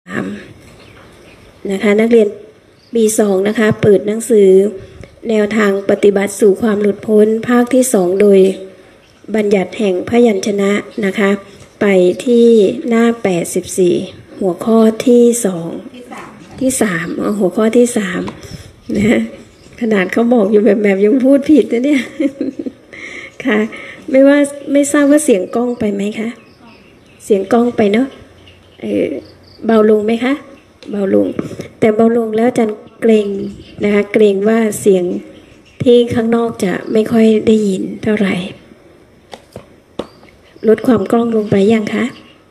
นะคะนักเรียนปี2นะคะเปิดหนังสือแนวทางปฏิบัติสู่ความหลุดพ้นภาคที่2โดยบัญญัติแห่งพยัญชนะนะคะไปที่หน้า84หัวข้อที่2ที่3หัวข้อที่3นะขนาดเขาบอกอยู่แบบยังพูดผิดนะเนี่ยค่ะไม่ทราบว่าเสียงกล้องไปไหมคะเสียงกล้องไปเนาะเบาลงไหมคะเบาลงแต่เบาลงแล้วอาจารย์เกรงนะคะเกรงว่าเสียงที่ข้างนอกจะไม่ค่อยได้ยินเท่าไหร่ลดความกล้องลงไปยังคะ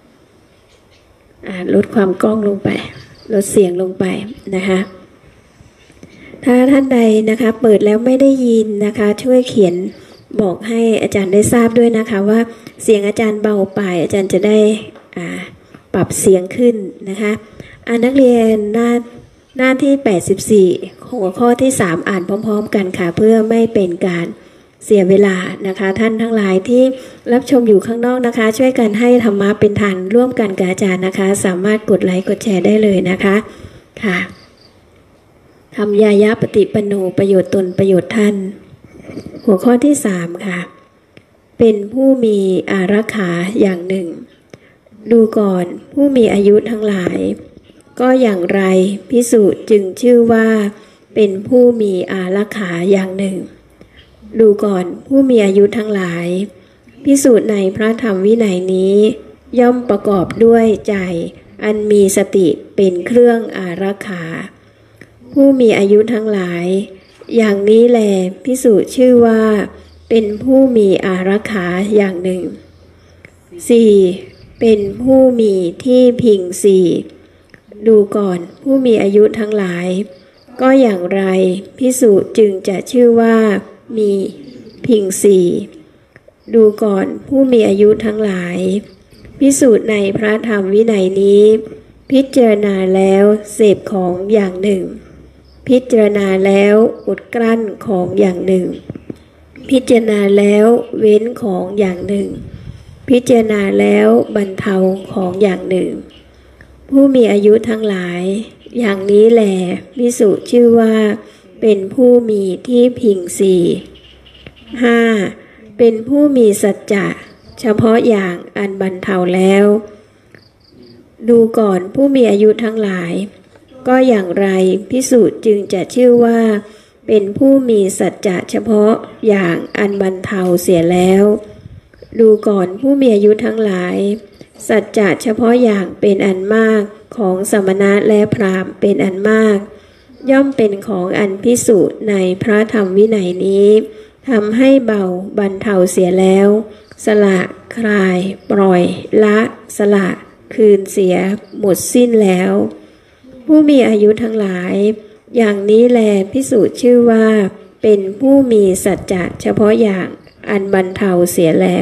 ลดความกล้องลงไปลดเสียงลงไปนะคะถ้าท่านใดนะคะเปิดแล้วไม่ได้ยินนะคะช่วยเขียนบอกให้อาจารย์ได้ทราบด้วยนะคะว่าเสียงอาจารย์เบาไปอาจารย์จะได้ปรับเสียงขึ้นนะคะนักเรียนหน้าที่84หัวข้อที่3อ่านพร้อมๆกันค่ะเพื่อไม่เป็นการเสียเวลานะคะท่านทั้งหลายที่รับชมอยู่ข้างนอกนะคะช่วยกันให้ธรรมะเป็นทานร่วมกันกับอาจารย์นะคะสามารถกดไลค์กดแชร์ได้เลยนะคะค่ะทำยายะปฏิปันโนประโยชน์ตนประโยชน์ท่านหัวข้อที่3ค่ะเป็นผู้มีอารักขาอย่างหนึ่งดูก่อนผู้มีอายุทั้งหลายก็อย่างไรภิกษุจึงชื่อว่าเป็นผู้มีอารักขาอย่างหนึ่งดูก่อนผู้มีอายุทั้งหลายภิกษุในพระธรรมวินัยนี้ย่อมประกอบด้วยใจอันมีสติเป็นเครื่องอารักขาผู้มีอายุทั้งหลายอย่างนี้แลภิกษุชื่อว่าเป็นผู้มีอารักขาอย่างหนึ่ง 4. เป็นผู้มีที่พิง4ดูก่อนผู้มีอายุทั้งหลายก็อย่างไรภิกษุจึงจะชื่อว่ามีพิง4ดูก่อนผู้มีอายุทั้งหลายภิกษุในพระธรรมวินัยนี้พิจารณาแล้วเสพของอย่างหนึ่งพิจารณาแล้วอดกลั้นของอย่างหนึ่งพิจารณาแล้วเว้นของอย่างหนึ่งพิจารณาแล้วบรรเทาของอย่างหนึ่งผู้มีอายุทั้งหลายอย่างนี้แหลภิกษุชื่อว่าเป็นผู้มีที่พิง5เป็นผู้มีสัจจะเฉพาะอย่างอันบรรเทาแล้วดูก่อนผู้มีอายุทั้งหลายก็อย่างไรภิกษุจึงจะชื่อว่าเป็นผู้มีสัจจะเฉพาะอย่างอันบรรเทาเสียแล้วดูก่อนผู้มีอายุทั้งหลายสัจจะเฉพาะอย่างเป็นอันมากของสมณะและพราหมณ์เป็นอันมากย่อมเป็นของอันภิกษุในพระธรรมวินัยนี้ทำให้เบาบรรเทาเสียแล้วสละคลายปล่อยละสละคืนเสียหมดสิ้นแล้วผู้มีอายุทั้งหลายอย่างนี้แลภิกษุชื่อว่าเป็นผู้มีสัจจะเฉพาะอย่างอันบรรเทาเสียแล้ว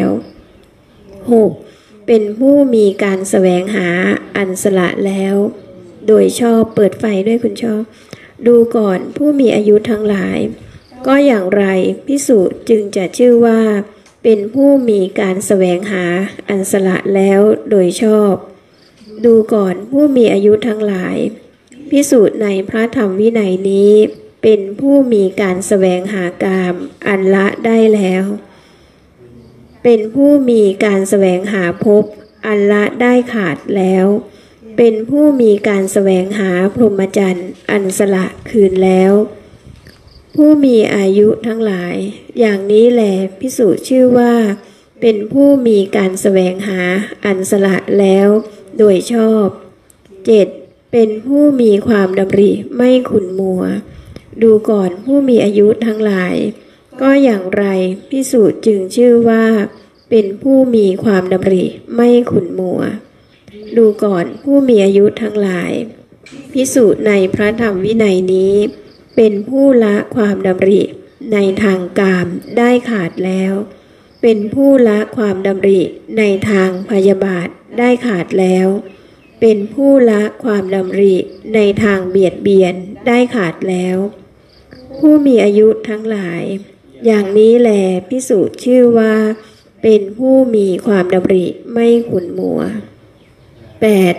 6. เป็นผู้มีการแสวงหาอันสละแล้วโดยชอบเปิดไฟด้วยคุณชอบดูก่อนผู้มีอายุทั้งหลายก็อย่างไรภิกษุจึงจะชื่อว่าเป็นผู้มีการแสวงหาอันสละแล้วโดยชอบดูก่อนผู้มีอายุทั้งหลายภิกษุในพระธรรมวินัยนี้เป็นผู้มีการแสวงหากามอันละได้แล้วเป็นผู้มีการแสวงหาภพอันละได้ขาดแล้วเป็นผู้มีการแสวงหาพรหมจรรย์อันสละคืนแล้วผู้มีอายุทั้งหลายอย่างนี้แลภิกษุชื่อว่าเป็นผู้มีการแสวงหาอันสละแล้วโดยชอบ 7. เป็นผู้มีความดำริไม่ขุ่นมัวดูก่อนผู้มีอายุทั้งหลายก็อย่างไรภิกษุจึงชื่อว่าเป็นผู้มีความดำริไม่ขุ่นมัวดูก่อนผู้มีอายุทั้งหลายภิกษุในพระธรรมวินัยนี้เป็นผู้ละความดำริในทางกามได้ขาดแล้วเป็นผู้ละความดำริในทางพยาบาทได้ขาดแล้วเป็นผู้ละความดำริในทางเบียดเบียนได้ขาดแล้วผู้มีอายุทั้งหลายอย่างนี้แลภิกษุชื่อว่าเป็นผู้มีความดำริไม่ขุ่นมัว 8.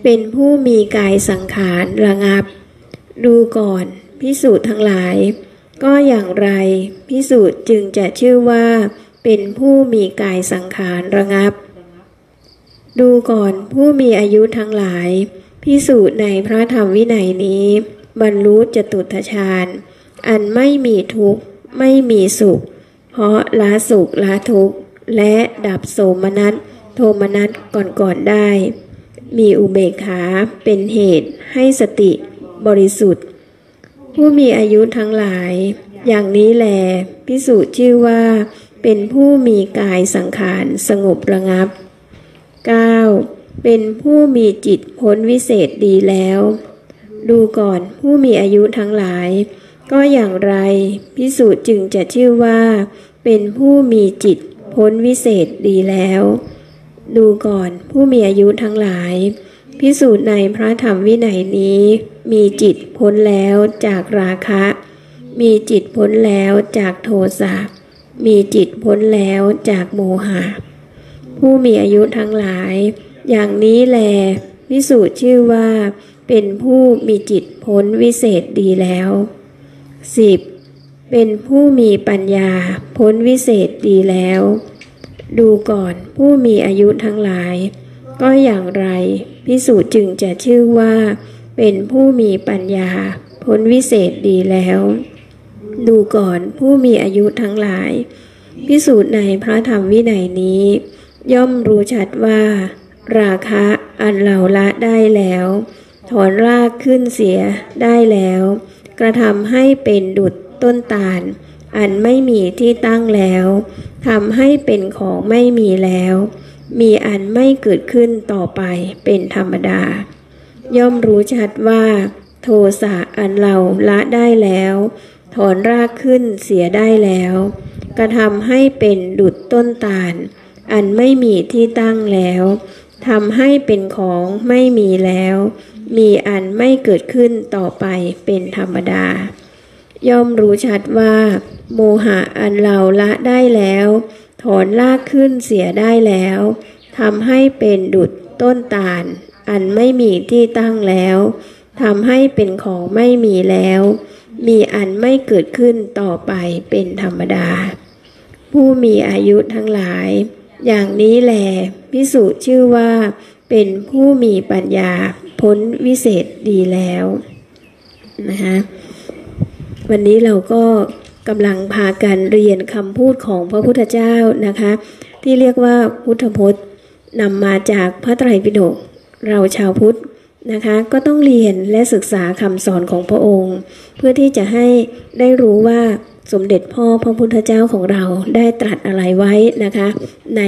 เป็นผู้มีกายสังขารระงับดูก่อนภิกษุทั้งหลายก็อย่างไรภิกษุจึงจะชื่อว่าเป็นผู้มีกายสังขารระงับดูก่อนผู้มีอายุทั้งหลายภิกษุในพระธรรมวินัยนี้บรรลุจตุตถฌานอันไม่มีทุกข์ไม่มีสุขเพราะละสุขละทุกข์และดับโสมนัสโทมนัสก่อนได้มีอุเบกขาเป็นเหตุให้สติบริสุทธิ์ผู้มีอายุทั้งหลายอย่างนี้แลภิกษุชื่อว่าเป็นผู้มีกายสังขารสงบระงับ 9. เป็นผู้มีจิตพ้นวิเศษดีแล้วดูก่อนผู้มีอายุทั้งหลายก็อย่างไรภิกษุจึงจะชื่อว่าเป็นผู้มีจิตพ้นวิเศษดีแล้วดูก่อนผู้มีอายุทั้งหลายภิกษุในพระธรรมวินัยนี้มีจิตพ้นแล้วจากราคะมีจิตพ้นแล้วจากโทสะมีจิตพ้นแล้วจากโมหะผู้มีอายุทั้งหลายอย่างนี้แลภิกษุชื่อว่าเป็นผู้มีจิตพ้นวิเศษดีแล้ว 10. เป็นผู้มีปัญญาพ้นวิเศษดีแล้วดูก่อนผู้มีอายุทั้งหลายก็อย่างไรภิกษุจึงจะชื่อว่าเป็นผู้มีปัญญาพ้นวิเศษดีแล้วดูก่อนผู้มีอายุทั้งหลายภิกษุในพระธรรมวินัยนี้ย่อมรู้ชัดว่าราคะอันเราละได้แล้วถอนรากขึ้นเสียได้แล้วกระทำให้เป็นดุจต้นตาลอันไม่มีที่ตั้งแล้วทำให้เป็นของไม่มีแล้วมีอันไม่เกิดขึ้นต่อไปเป็นธรรมดาย่อมรู้ชัดว่าโทสะอันเราละได้แล้วถอนรากขึ้นเสียได้แล้วกระทำให้เป็นดุจต้นตาลอันไม่มีที่ตั้งแล้วทำให้เป็นของไม่มีแล้วมีอันไม่เกิดขึ้นต่อไปเป็นธรรมดาย่อมรู้ชัดว่าโมหะอันเราละได้แล้วถอนรากขึ้นเสียได้แล้วทำให้เป็นดุจต้นตาลอันไม่มีที่ตั้งแล้วทำให้เป็นของไม่มีแล้วมีอันไม่เกิดขึ้นต่อไปเป็นธรรมดาผู้มีอายุทั้งหลายอย่างนี้แลภิกษุชื่อว่าเป็นผู้มีปัญญาพ้นวิเศษดีแล้วนะคะวันนี้เราก็กำลังพากันเรียนคำพูดของพระพุทธเจ้านะคะที่เรียกว่าพุทธพจน์นำมาจากพระไตรปิฎกเราชาวพุทธนะคะก็ต้องเรียนและศึกษาคำสอนของพระองค์เพื่อที่จะให้ได้รู้ว่าสมเด็จพ่อพระพุทธเจ้าของเราได้ตรัสอะไรไว้นะคะใน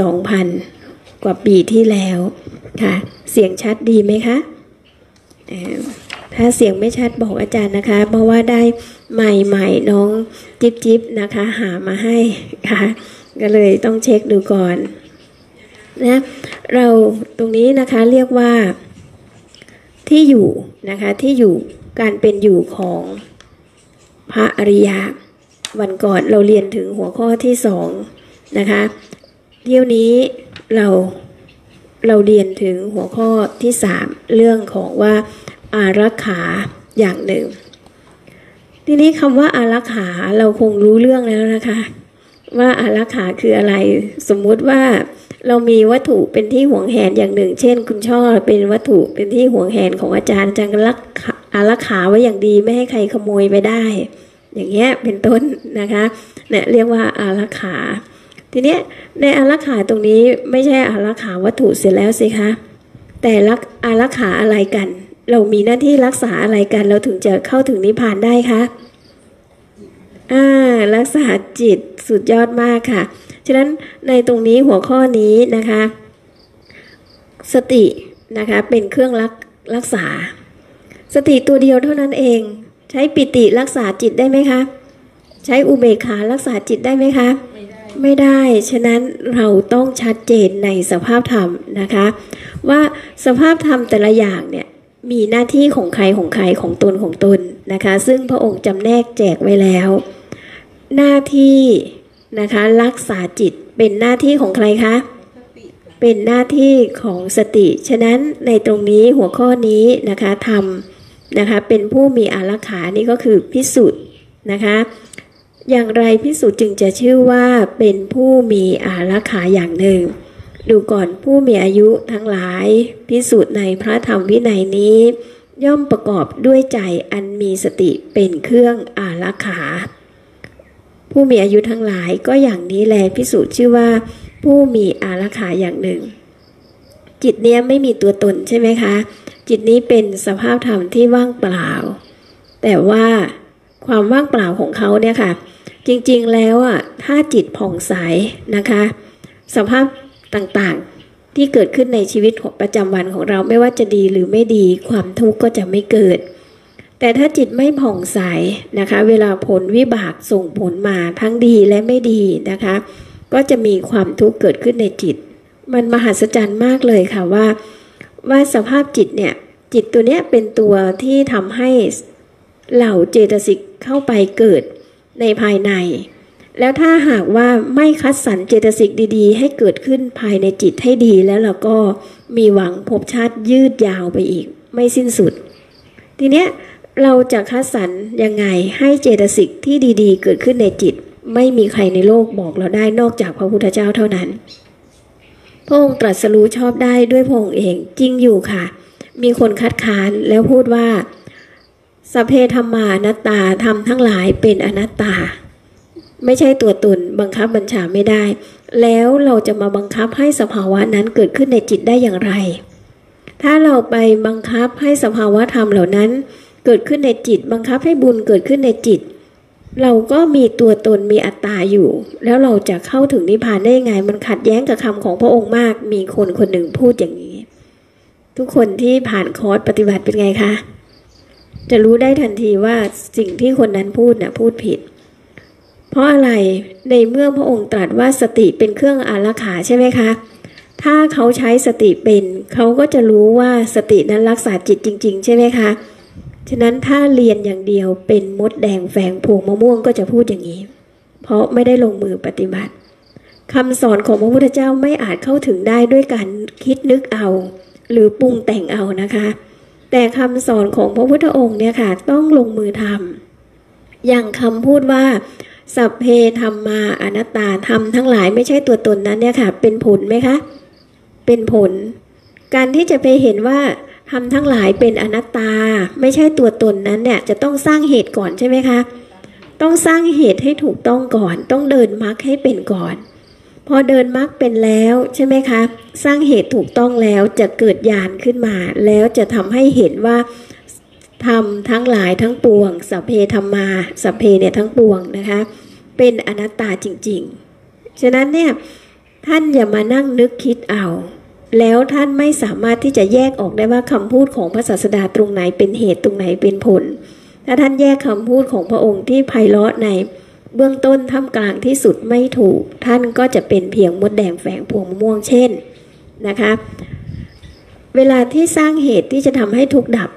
2,000 กว่าปีที่แล้วค่ะเสียงชัดดีไหมคะถ้าเสียงไม่ชัดบอกอาจารย์นะคะเพราะว่าได้ใหม่ๆน้องจิ๊บนะคะหามาให้ค่ะก็เลยต้องเช็คดูก่อนนะเราตรงนี้นะคะเรียกว่าที่อยู่นะคะที่อยู่การเป็นอยู่ของพระอริยะวันก่อนเราเรียนถึงหัวข้อที่2นะคะเที่ยวนี้เราเรียนถึงหัวข้อที่3เรื่องของว่าอารักขาอย่างหนึ่งทีนี้คำว่าอารักขาเราคงรู้เรื่องแล้วนะคะว่าอารักขาคืออะไรสมมุติว่าเรามีวัตถุเป็นที่หวงแหนอย่างหนึ่งเช่นคุณช่อเป็นวัตถุเป็นที่หวงแหนของอาจารย์ก็อารักขาไว้อย่างดีไม่ให้ใครขโมยไปได้อย่างเงี้ยเป็นต้นนะคะเนี่ยเรียกว่าอารักขาทีเนี้ยในอารักขาตรงนี้ไม่ใช่อารักขาวัตถุเสร็จแล้วสิคะแต่อารักขาอะไรกันเรามีหน้าที่รักษาอะไรกันเราถึงจะเข้าถึงนิพพานได้คะรักษาจิตสุดยอดมากค่ะฉะนั้นในตรงนี้หัวข้อนี้นะคะสตินะคะเป็นเครื่องรักษาสติตัวเดียวเท่านั้นเองใช้ปิติรักษาจิตได้ไหมคะใช้อุเบกขารักษาจิตได้ไหมคะไม่ได้ฉะนั้นเราต้องชัดเจนในสภาพธรรมนะคะว่าสภาพธรรมแต่ละอย่างเนี่ยมีหน้าที่ของใครของตนนะคะซึ่งพระองค์จำแนกแจกไว้แล้วหน้าที่นะคะรักษาจิตเป็นหน้าที่ของใครคะเเป็นหน้าที่ของสติฉะนั้นในตรงนี้หัวข้อนี้นะคะธรรมนะคะเป็นผู้มีอารักขานี่ก็คือภิกษุนะคะอย่างไรภิกษุจึงจะชื่อว่าเป็นผู้มีอารักขาอย่างหนึ่งดูก่อนผู้มีอายุทั้งหลายภิกษุในพระธรรมวินัยนี้ย่อมประกอบด้วยใจอันมีสติเป็นเครื่องอารักขาผู้มีอายุทั้งหลายก็อย่างนี้แลภิกษุชื่อว่าผู้มีอารักขาอย่างหนึ่งจิตเนี้ยไม่มีตัวตนใช่ไหมคะจิตนี้เป็นสภาพธรรมที่ว่างเปล่าแต่ว่าความว่างเปล่าของเขาเนี่ยค่ะจริงๆแล้วอ่ะถ้าจิตผ่องใสนะคะสภาพต่างๆที่เกิดขึ้นในชีวิตประจำวันของเราไม่ว่าจะดีหรือไม่ดีความทุกข์ก็จะไม่เกิดแต่ถ้าจิตไม่ผ่องใสนะคะเวลาผลวิบากส่งผลมาทั้งดีและไม่ดีนะคะก็จะมีความทุกข์เกิดขึ้นในจิตมันมหัศจรรย์มากเลยค่ะว่าสภาพจิตเนี่ยจิตตัวเนี้ยเป็นตัวที่ทำให้เหล่าเจตสิกเข้าไปเกิดในภายในแล้วถ้าหากว่าไม่คัดสรรเจตสิกดีๆให้เกิดขึ้นภายในจิตให้ดีแล้วเราก็มีหวังภพชาติยืดยาวไปอีกไม่สิ้นสุดทีเนี้ยเราจะคัดสรรยังไงให้เจตสิกที่ดีๆเกิดขึ้นในจิตไม่มีใครในโลกบอกเราได้นอกจากพระพุทธเจ้าเท่านั้นพระองค์ตรัสรู้ชอบได้ด้วยพระองค์เองจริงอยู่ค่ะมีคนคัดค้านแล้วพูดว่าสัพเพธัมมาอนัตตาธรรมทั้งหลายเป็นอนัตตาไม่ใช่ตัวตนบังคับบัญชาไม่ได้แล้วเราจะมาบังคับให้สภาวะนั้นเกิดขึ้นในจิตได้อย่างไรถ้าเราไปบังคับให้สภาวะธรรมเหล่านั้นเกิดขึ้นในจิตบังคับให้บุญเกิดขึ้นในจิตเราก็มีตัวตนมีอัตตาอยู่แล้วเราจะเข้าถึงนิพพานได้ยังไงมันขัดแย้งกับคำของพระองค์มากมีคนคนหนึ่งพูดอย่างนี้ทุกคนที่ผ่านคอร์สปฏิบัติเป็นไงคะจะรู้ได้ทันทีว่าสิ่งที่คนนั้นพูดน่ะพูดผิดเพราะอะไรในเมื่อพระองค์ตรัสว่าสติเป็นเครื่องอารักขาใช่ไหมคะถ้าเขาใช้สติเป็นเขาก็จะรู้ว่าสตินั้นรักษาจิตจริงๆใช่ไหมคะฉะนั้นถ้าเรียนอย่างเดียวเป็นมดแดงแฝงพวงมะม่วงก็จะพูดอย่างนี้เพราะไม่ได้ลงมือปฏิบัติคำสอนของพระพุทธเจ้าไม่อาจเข้าถึงได้ด้วยการคิดนึกเอาหรือปรุงแต่งเอานะคะแต่คำสอนของพระพุทธองค์เนี่ยค่ะต้องลงมือทำอย่างคำพูดว่าสัพเพธัมมาอนัตตาธรรมทั้งหลายไม่ใช่ตัวตนนั้นเนี่ยค่ะเป็นผลไหมคะเป็นผลการที่จะไปเห็นว่าธรรมทั้งหลายเป็นอนัตตาไม่ใช่ตัวตนนั้นเนี่ยจะต้องสร้างเหตุก่อนใช่ไหมคะต้องสร้างเหตุให้ถูกต้องก่อนต้องเดินมรรคให้เป็นก่อนพอเดินมรรคเป็นแล้วใช่ไหมคะสร้างเหตุถูกต้องแล้วจะเกิดญาณขึ้นมาแล้วจะทำให้เห็นว่าธรรมทั้งหลายทั้งปวงสัพเพธัมมาสัพเพเนี่ยทั้งปวงนะคะเป็นอนัตตาจริงๆฉะนั้นเนี่ยท่านอย่ามานั่งนึกคิดเอาแล้วท่านไม่สามารถที่จะแยกออกได้ว่าคำพูดของพระศาสดาตรงไหนเป็นเหตุตรงไหนเป็นผลถ้าท่านแยกคำพูดของพระองค์ที่ไพเราะในเบื้องต้นท่ามกลางที่สุดไม่ถูกท่านก็จะเป็นเพียงมดแดงแฝงพวงมะม่วงเช่นนะคะเวลาที่สร้างเหตุที่จะทำให้ทุกข์ดับ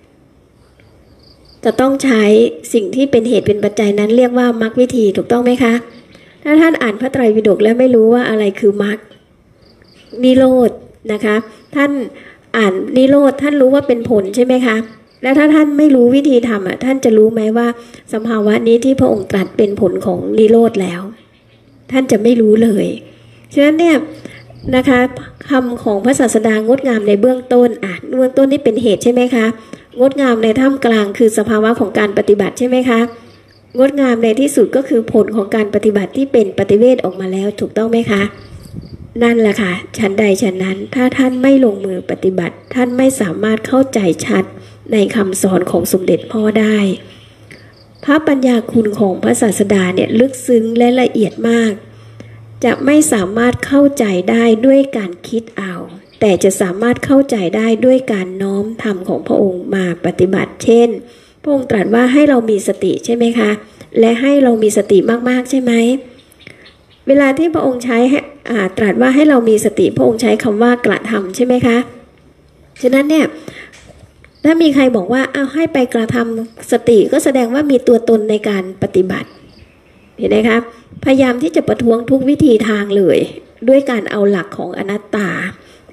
จะต้องใช้สิ่งที่เป็นเหตุเป็นปัจจัยนั้นเรียกว่ามรรควิธีถูกต้องไหมคะถ้าท่านอ่านพระไตรปิฎกแล้วไม่รู้ว่าอะไรคือมรรคนิโรธนะคะท่านอ่านนิโรธท่านรู้ว่าเป็นผลใช่ไหมคะแล้วถ้าท่านไม่รู้วิธีทำอ่ะท่านจะรู้ไหมว่าสภาวะนี้ที่พระองค์ตรัสเป็นผลของนิโรธแล้วท่านจะไม่รู้เลยฉะนั้นเนี่ยนะคะคำของพระศาสดางดงามในเบื้องต้นเบื้องต้นนี่เป็นเหตุใช่ไหมคะงดงามในท่ามกลางคือสภาวะของการปฏิบัติใช่ไหมคะงดงามในที่สุดก็คือผลของการปฏิบัติที่เป็นปฏิเวทออกมาแล้วถูกต้องไหมคะนั่นแหละค่ะชั้นใดชั้นนั้นถ้าท่านไม่ลงมือปฏิบัติท่านไม่สามารถเข้าใจชัดในคำสอนของสมเด็จพ่อได้พระปัญญาคุณของพระศาสดาเนี่ยลึกซึ้งและละเอียดมากจะไม่สามารถเข้าใจได้ด้วยการคิดเอาแต่จะสามารถเข้าใจได้ด้วยการน้อมธรรมของพระองค์มาปฏิบัติเช่นพระองค์ตรัสว่าให้เรามีสติใช่ไหมคะและให้เรามีสติมากๆใช่ไหมเวลาที่พระองค์ใช้ตรัสว่าให้เรามีสติพระองค์ใช้คำว่ากระทำใช่ไหมคะฉะนั้นเนี่ยถ้ามีใครบอกว่าเอาให้ไปกระทำสติก็แสดงว่ามีตัวตนในการปฏิบัติเห็นไหมคะพยายามที่จะประท้วงทุกวิธีทางเลยด้วยการเอาหลักของอนัตตา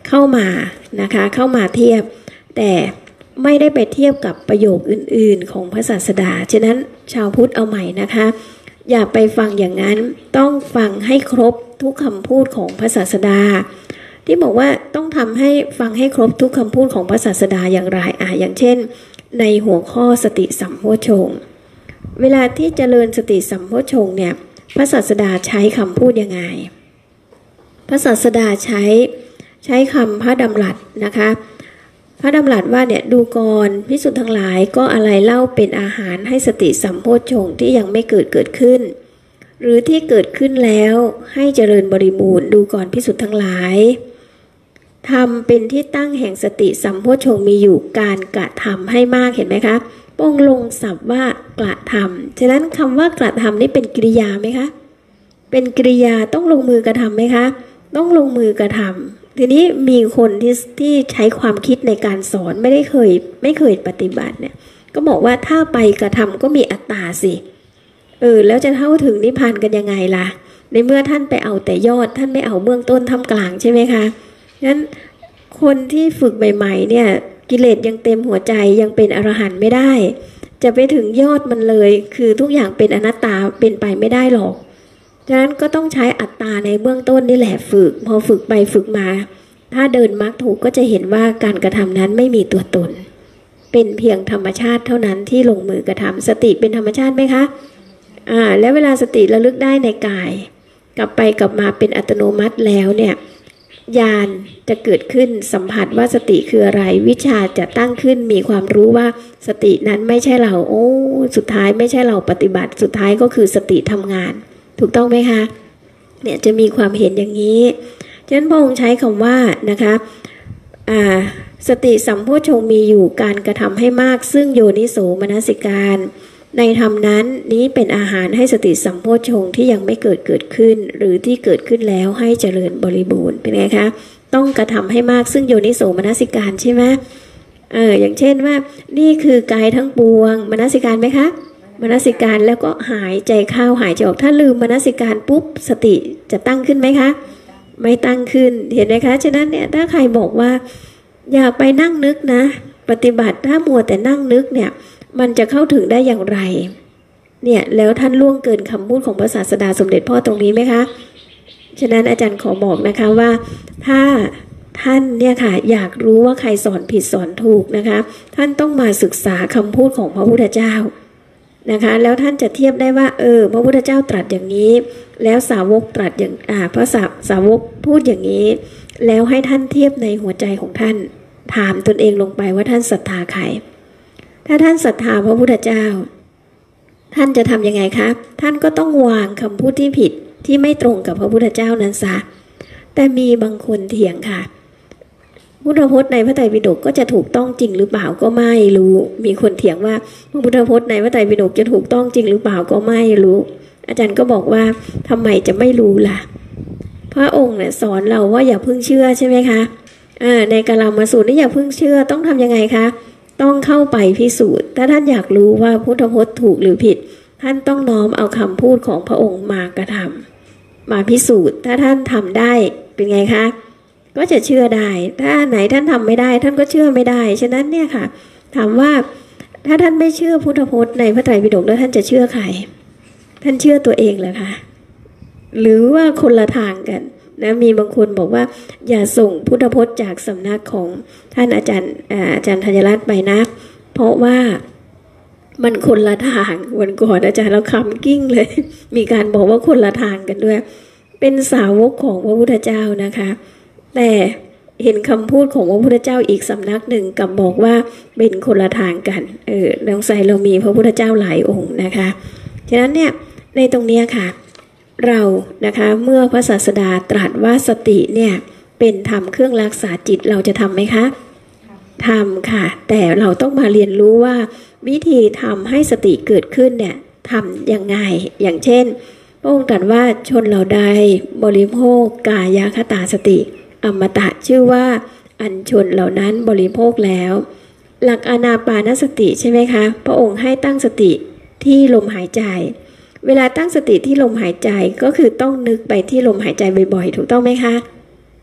เข้ามานะคะเข้ามาเทียบแต่ไม่ได้ไปเทียบกับประโยคอื่นๆของพระศาสดาฉะนั้นชาวพุทธเอาใหม่นะคะอย่าไปฟังอย่างนั้นต้องฟังให้ครบทุกคำพูดของพระศาสดาที่บอกว่าต้องทำให้ฟังให้ครบทุกคำพูดของพระศาสดาอย่างไรอย่างเช่นในหัวข้อสติสัมโพชฌงค์เวลาที่เจริญสติสัมโพชฌงค์เนี่ยพระศาสดาใช้คำพูดยังไงพระศาสดาใช้คำพระดำรัสนะคะพระดำรัสว่าเนี่ยดูก่อนภิกษุทั้งหลายก็อะไรเล่าเป็นอาหารให้สติสัมโพชฌงค์ที่ยังไม่เกิดขึ้นหรือที่เกิดขึ้นแล้วให้เจริญบริบูรณ์ดูก่อนภิกษุทั้งหลายทำเป็นที่ตั้งแห่งสติสัมโพชฌงค์มีอยู่การกระทำให้มากเห็นไหมคะพระองค์ลงศัพท์ว่ากระทำฉะนั้นคำว่ากระทำนี่เป็นกริยาไหมคะเป็นกริยาต้องลงมือกระทำไหมคะต้องลงมือกระทำทีนี้มีคนที่ใช้ความคิดในการสอนไม่เคยปฏิบัติเนี่ยก็บอกว่าถ้าไปกระทำก็มีอัตตาสิแล้วจะเข้าถึงนิพพานกันยังไงล่ะในเมื่อท่านไปเอาแต่ยอดท่านไม่เอาเบื้องต้นท่ามกลางใช่ไหมคะงั้นคนที่ฝึกใหม่ๆเนี่ยกิเลสยังเต็มหัวใจยังเป็นอรหันต์ไม่ได้จะไปถึงยอดมันเลยคือทุกอย่างเป็นอนัตตาเป็นไปไม่ได้หรอกฉะนั้นก็ต้องใช้อัตตาในเบื้องต้นนี่แหละฝึกพอฝึกไปฝึกมาถ้าเดินมรรคถูกก็จะเห็นว่าการกระทำนั้นไม่มีตัวตนเป็นเพียงธรรมชาติเท่านั้นที่ลงมือกระทำสติเป็นธรรมชาติไหมคะแล้วเวลาสติระลึกได้ในกายกลับไปกลับมาเป็นอัตโนมัติแล้วเนี่ยญาณจะเกิดขึ้นสัมผัสว่าสติคืออะไรวิชาจะตั้งขึ้นมีความรู้ว่าสตินั้นไม่ใช่เราสุดท้ายไม่ใช่เราปฏิบัติสุดท้ายก็คือสติทำงานถูกต้องไหมคะเนี่ยจะมีความเห็นอย่างนี้ฉะนั้นพระองค์ใช้คำว่านะคะสติสัมโพชฌงค์มีอยู่การกระทำให้มากซึ่งโยนิโสมนสิการในธรรมนั้นนี้เป็นอาหารให้สติสัมโพชฌงค์ที่ยังไม่เกิดขึ้นหรือที่เกิดขึ้นแล้วให้เจริญบริบูรณ์เป็นไงคะต้องกระทำให้มากซึ่งโยนิโสมนสิการใช่ไหมอย่างเช่นว่านี่คือกายทั้งปวงมนสิการไหมคะมนสิการแล้วก็หายใจเข้าหายใจออกถ้าลืมมนสิการปุ๊บสติจะตั้งขึ้นไหมคะไม่ตั้งขึ้นเห็นไหมคะฉะนั้นเนี่ยถ้าใครบอกว่าอยากไปนั่งนึกนะปฏิบัติถ้ามัวแต่นั่งนึกเนี่ยมันจะเข้าถึงได้อย่างไรเนี่ยแล้วท่านล่วงเกินคำพูดของพระศาสดาสมเด็จพ่อตรงนี้ไหมคะฉะนั้นอาจารย์ขอบอกนะคะว่าถ้าท่านเนี่ยค่ะอยากรู้ว่าใครสอนผิดสอนถูกนะคะท่านต้องมาศึกษาคำพูดของพระพุทธเจ้านะคะแล้วท่านจะเทียบได้ว่าพระพุทธเจ้าตรัสอย่างนี้แล้วสาวกตรัสอย่างพระสาวกพูดอย่างนี้แล้วให้ท่านเทียบในหัวใจของท่านถามตนเองลงไปว่าท่านศรัทธาใครถ้าท่านศรัทธาพระพุทธเจ้าท่านจะทำยังไงคะท่านก็ต้องวางคำพูดที่ผิดที่ไม่ตรงกับพระพุทธเจ้านั้นซะแต่มีบางคนเถียงค่ะพุทธพจน์ในพระไตรปิฎกก็จะถูกต้องจริงหรือเปล่าก็ไม่รู้มีคนเถียงว่าพระพุทธพจน์ในพระไตรปิฎกจะถูกต้องจริงหรือเปล่าก็ไม่รู้อาจารย์ก็บอกว่าทำไมจะไม่รู้ล่ะพระองค์เนี่ยสอนเราว่าอย่าเพิ่งเชื่อใช่ไหมคะในกาลามสูตรนี่อย่าเพิ่งเชื่อต้องทำยังไงคะต้องเข้าไปพิสูจน์ถ้าท่านอยากรู้ว่าพุทธพจน์ถูกหรือผิดท่านต้องน้อมเอาคำพูดของพระองค์มากระทำมาพิสูจน์ถ้าท่านทำได้เป็นไงคะก็จะเชื่อได้ถ้าไหนท่านทำไม่ได้ท่านก็เชื่อไม่ได้ฉะนั้นเนี่ยค่ะถามว่าถ้าท่านไม่เชื่อพุทธพจน์ในพระไตรปิฎกแล้วท่านจะเชื่อใครท่านเชื่อตัวเองเหรอคะหรือว่าคนละทางกันนะมีบางคนบอกว่าอย่าส่งพุทธพจน์จากสำนักของท่านอาจารย์ธัญรัตน์ไปนะเพราะว่ามันคนละทางวันก่อนอาจารย์เราคำกิ้งเลยมีการบอกว่าคนละทางกันด้วยเป็นสาวกของพระพุทธเจ้านะคะแต่เห็นคำพูดของพระพุทธเจ้าอีกสำนักหนึ่งกับบอกว่าเป็นคนละทางกันน้องใส่เรามีพระพุทธเจ้าหลายองค์นะคะฉะนั้นเนี่ยในตรงนี้ค่ะเรานะคะเมื่อพระศาสดาตรัสว่าสติเนี่ยเป็นธรรมเครื่องรักษาจิตเราจะทำไหมคะทำค่ะแต่เราต้องมาเรียนรู้ว่าวิธีทำให้สติเกิดขึ้นเนี่ยทำยังไงอย่างเช่นพระองค์ตรัสว่าชนเหล่าใดบริโภคกายคตาสติอมตะชื่อว่าอันชนเหล่านั้นบริโภคแล้วหลักอานาปานสติใช่ไหมคะพระองค์ให้ตั้งสติที่ลมหายใจเวลาตั้งสติที่ลมหายใจก็คือต้องนึกไปที่ลมหายใจบ่อยๆถูกต้องไหมคะ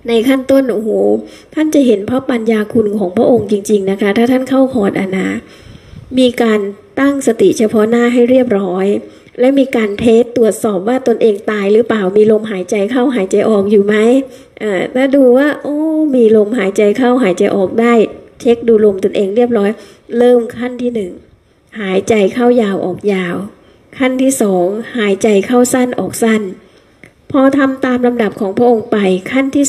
ในขั้นต้นโอ้โหท่านจะเห็นพระปัญญาคุณของพระองค์จริงๆนะคะถ้าท่านเข้าคอร์สมีการตั้งสติเฉพาะหน้าให้เรียบร้อยและมีการเทสตรวจสอบว่าตนเองตายหรือเปล่ามีลมหายใจเข้าหายใจออกอยู่ไหมถ้าดูว่าโอ้มีลมหายใจเข้าหายใจออกได้เช็คดูลมตนเองเรียบร้อยเริ่มขั้นที่1หายใจเข้ายาวออกยาวขั้นที่2หายใจเข้าสั้นออกสั้นพอทำตามลำดับของพระองค์ไปขั้นที่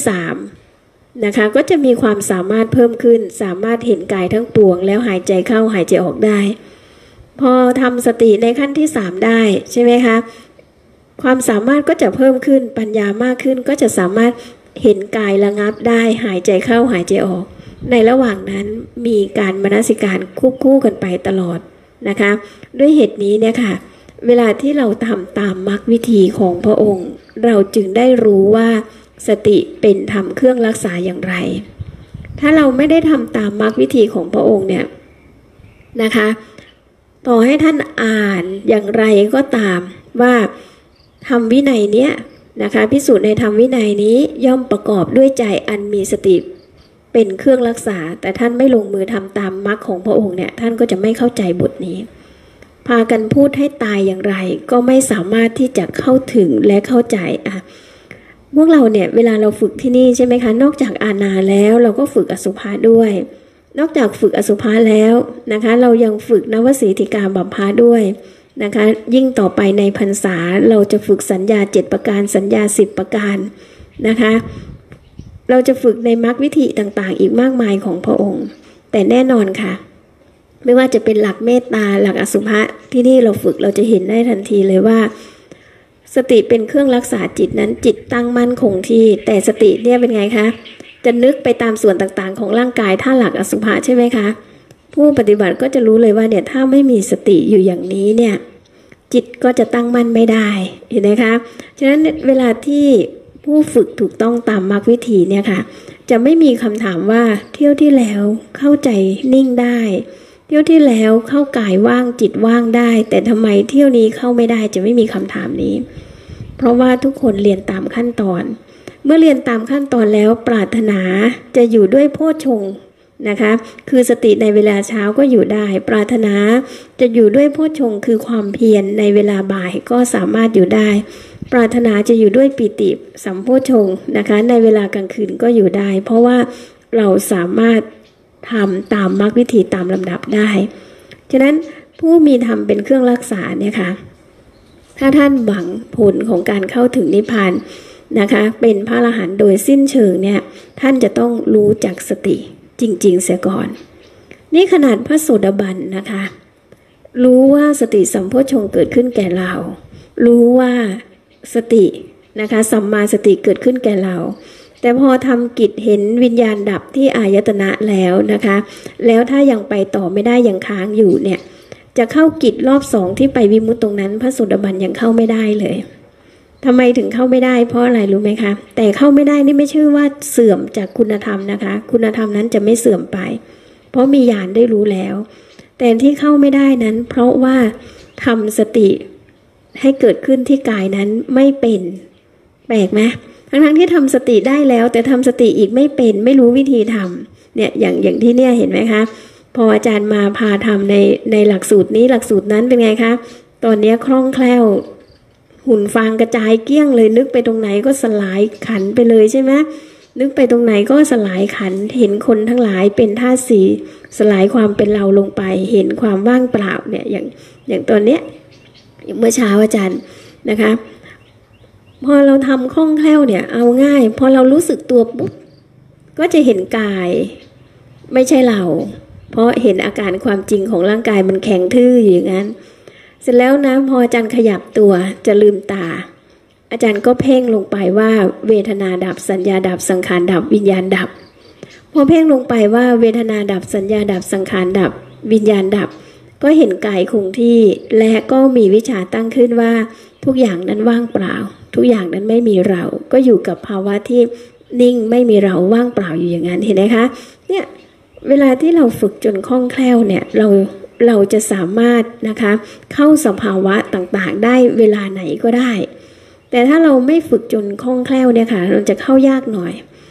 3นะคะก็จะมีความสามารถเพิ่มขึ้นสามารถเห็นกายทั้งปวงแล้วหายใจเข้าหายใจออกได้พอทำสติในขั้นที่3ได้ใช่ไหมคะความสามารถก็จะเพิ่มขึ้นปัญญามากขึ้นก็จะสามารถเห็นกายระงับได้หายใจเข้าหายใจออกในระหว่างนั้นมีการมนสิการควบคู่กันไปตลอดนะคะด้วยเหตุนี้เนี่ยค่ะเวลาที่เราทำตามมรรควิธีของพระองค์เราจึงได้รู้ว่าสติเป็นธรรมเครื่องรักษาอย่างไรถ้าเราไม่ได้ทำตามมรรควิธีของพระองค์เนี่ยนะคะต่อให้ท่านอ่านอย่างไรก็ตามว่าธรรมวินัยเนี้ยนะคะพิสูจน์ในธรรมวินัยนี้ย่อมประกอบด้วยใจอันมีสติเป็นเครื่องรักษาแต่ท่านไม่ลงมือทำตามมรรคของพระองค์เนี่ยท่านก็จะไม่เข้าใจบทนี้พากันพูดให้ตายอย่างไรก็ไม่สามารถที่จะเข้าถึงและเข้าใจพวกเราเนี่ยเวลาเราฝึกที่นี่ใช่ไหมคะนอกจากอานาแล้วเราก็ฝึกอสุภะด้วยนอกจากฝึกอสุภะแล้วนะคะเรายังฝึกนวสีติกาบัพพะด้วยนะคะยิ่งต่อไปในพรรษาเราจะฝึกสัญญา7ประการสัญญา10ประการนะคะเราจะฝึกในมรรควิธีต่างๆอีกมากมายของพระองค์แต่แน่นอนค่ะไม่ว่าจะเป็นหลักเมตตาหลักอสุภะที่นี่เราฝึกเราจะเห็นได้ทันทีเลยว่าสติเป็นเครื่องรักษาจิตนั้นจิตตั้งมั่นคงที่แต่สติเนี่ยเป็นไงคะจะนึกไปตามส่วนต่างๆของร่างกายถ้าหลักอสุภะใช่ไหมคะผู้ปฏิบัติก็จะรู้เลยว่าเนี่ยถ้าไม่มีสติอยู่อย่างนี้เนี่ยจิตก็จะตั้งมั่นไม่ได้เห็นไหมคะฉะนั้นเวลาที่ผู้ฝึกถูกต้องตามมรรควิธีเนี่ยค่ะจะไม่มีคำถามว่าเที่ยวที่แล้วเข้าใจนิ่งได้เที่ยวที่แล้วเข้ากายว่างจิตว่างได้แต่ทำไมเที่ยวนี้เข้าไม่ได้จะไม่มีคำถามนี้เพราะว่าทุกคนเรียนตามขั้นตอนเมื่อเรียนตามขั้นตอนแล้วปรารถนาจะอยู่ด้วยโพชฌงค์นะคะคือสติในเวลาเช้าก็อยู่ได้ปรารถนาจะอยู่ด้วยโพชฌงค์คือความเพียรในเวลาบ่ายก็สามารถอยู่ได้ปรารถนาจะอยู่ด้วยปิติสัมโพชฌงค์นะคะในเวลากลางคืนก็อยู่ได้เพราะว่าเราสามารถทำตามมรรควิธีตามลำดับได้ฉะนั้นผู้มีธรรมเป็นเครื่องรักษาเนี่ยค่ะถ้าท่านหวังผลของการเข้าถึงนิพพานนะคะเป็นพระอรหันต์โดยสิ้นเชิงเนี่ยท่านจะต้องรู้จักสติจริงๆเสียก่อนนี่ขนาดพระโสดาบันนะคะรู้ว่าสติสัมโพชฌงค์เกิดขึ้นแก่เรารู้ว่าสตินะคะสัมมาสติเกิดขึ้นแก่เราแต่พอทำกิจเห็นวิญญาณดับที่อายตนะแล้วนะคะแล้วถ้ายังไปต่อไม่ได้ยังค้างอยู่เนี่ยจะเข้ากิจรอบ2ที่ไปวิมุตติตรงนั้นพระโสดาบันยังเข้าไม่ได้เลยทำไมถึงเข้าไม่ได้เพราะอะไรรู้ไหมคะแต่เข้าไม่ได้นี่ไม่ใช่ว่าเสื่อมจากคุณธรรมนะคะคุณธรรมนั้นจะไม่เสื่อมไปเพราะมีญาณได้รู้แล้วแต่ที่เข้าไม่ได้นั้นเพราะว่าทำสติให้เกิดขึ้นที่กายนั้นไม่เป็นแปลกไหมทั้งที่ทำสติได้แล้วแต่ทำสติอีกไม่เป็นไม่รู้วิธีทำเนี่ยอย่างที่เนี่ยเห็นไหมคะพออาจารย์มาพาทำในหลักสูตรนี้หลักสูตรนั้นเป็นไงคะตอนนี้คล่องแคล่วหุ่นฟางกระจายเกลี้ยงเลยนึกไปตรงไหนก็สลายขันไปเลยใช่ไหมนึกไปตรงไหนก็สลายขันเห็นคนทั้งหลายเป็นธาตุสี่สลายความเป็นเราลงไปเห็นความว่างเปล่าเนี่ยอย่างตอนเนี้ยอย่างเมื่อเช้าอาจารย์นะคะพอเราทำคล่องแคล่วเนี่ยเอาง่ายพอเรารู้สึกตัวปุ๊บก็จะเห็นกายไม่ใช่เราเพราะเห็นอาการความจริงของร่างกายมันแข็งทื่ออย่างนั้นเสร็จแล้วนะพออาจารย์ขยับตัวจะลืมตาอาจารย์ก็เพ่งลงไปว่าเวทนาดับสัญญาดับสังขารดับวิญญาณดับพอเพ่งลงไปว่าเวทนาดับสัญญาดับสังขารดับวิญญาณดับก็เห็นกายคงที่และก็มีวิชาตั้งขึ้นว่าทุกอย่างนั้นว่างเปล่าทุกอย่างนั้นไม่มีเราก็อยู่กับภาวะที่นิ่งไม่มีเราว่างเปล่าอยู่อย่างนั้นเห็นไหมคะเนี่ยเวลาที่เราฝึกจนคล่องแคล่วเนี่ยเราจะสามารถนะคะเข้าสภาวะต่างๆได้เวลาไหนก็ได้แต่ถ้าเราไม่ฝึกจนคล่องแคล่วเนี่ยค่ะเราจะเข้ายากหน่อย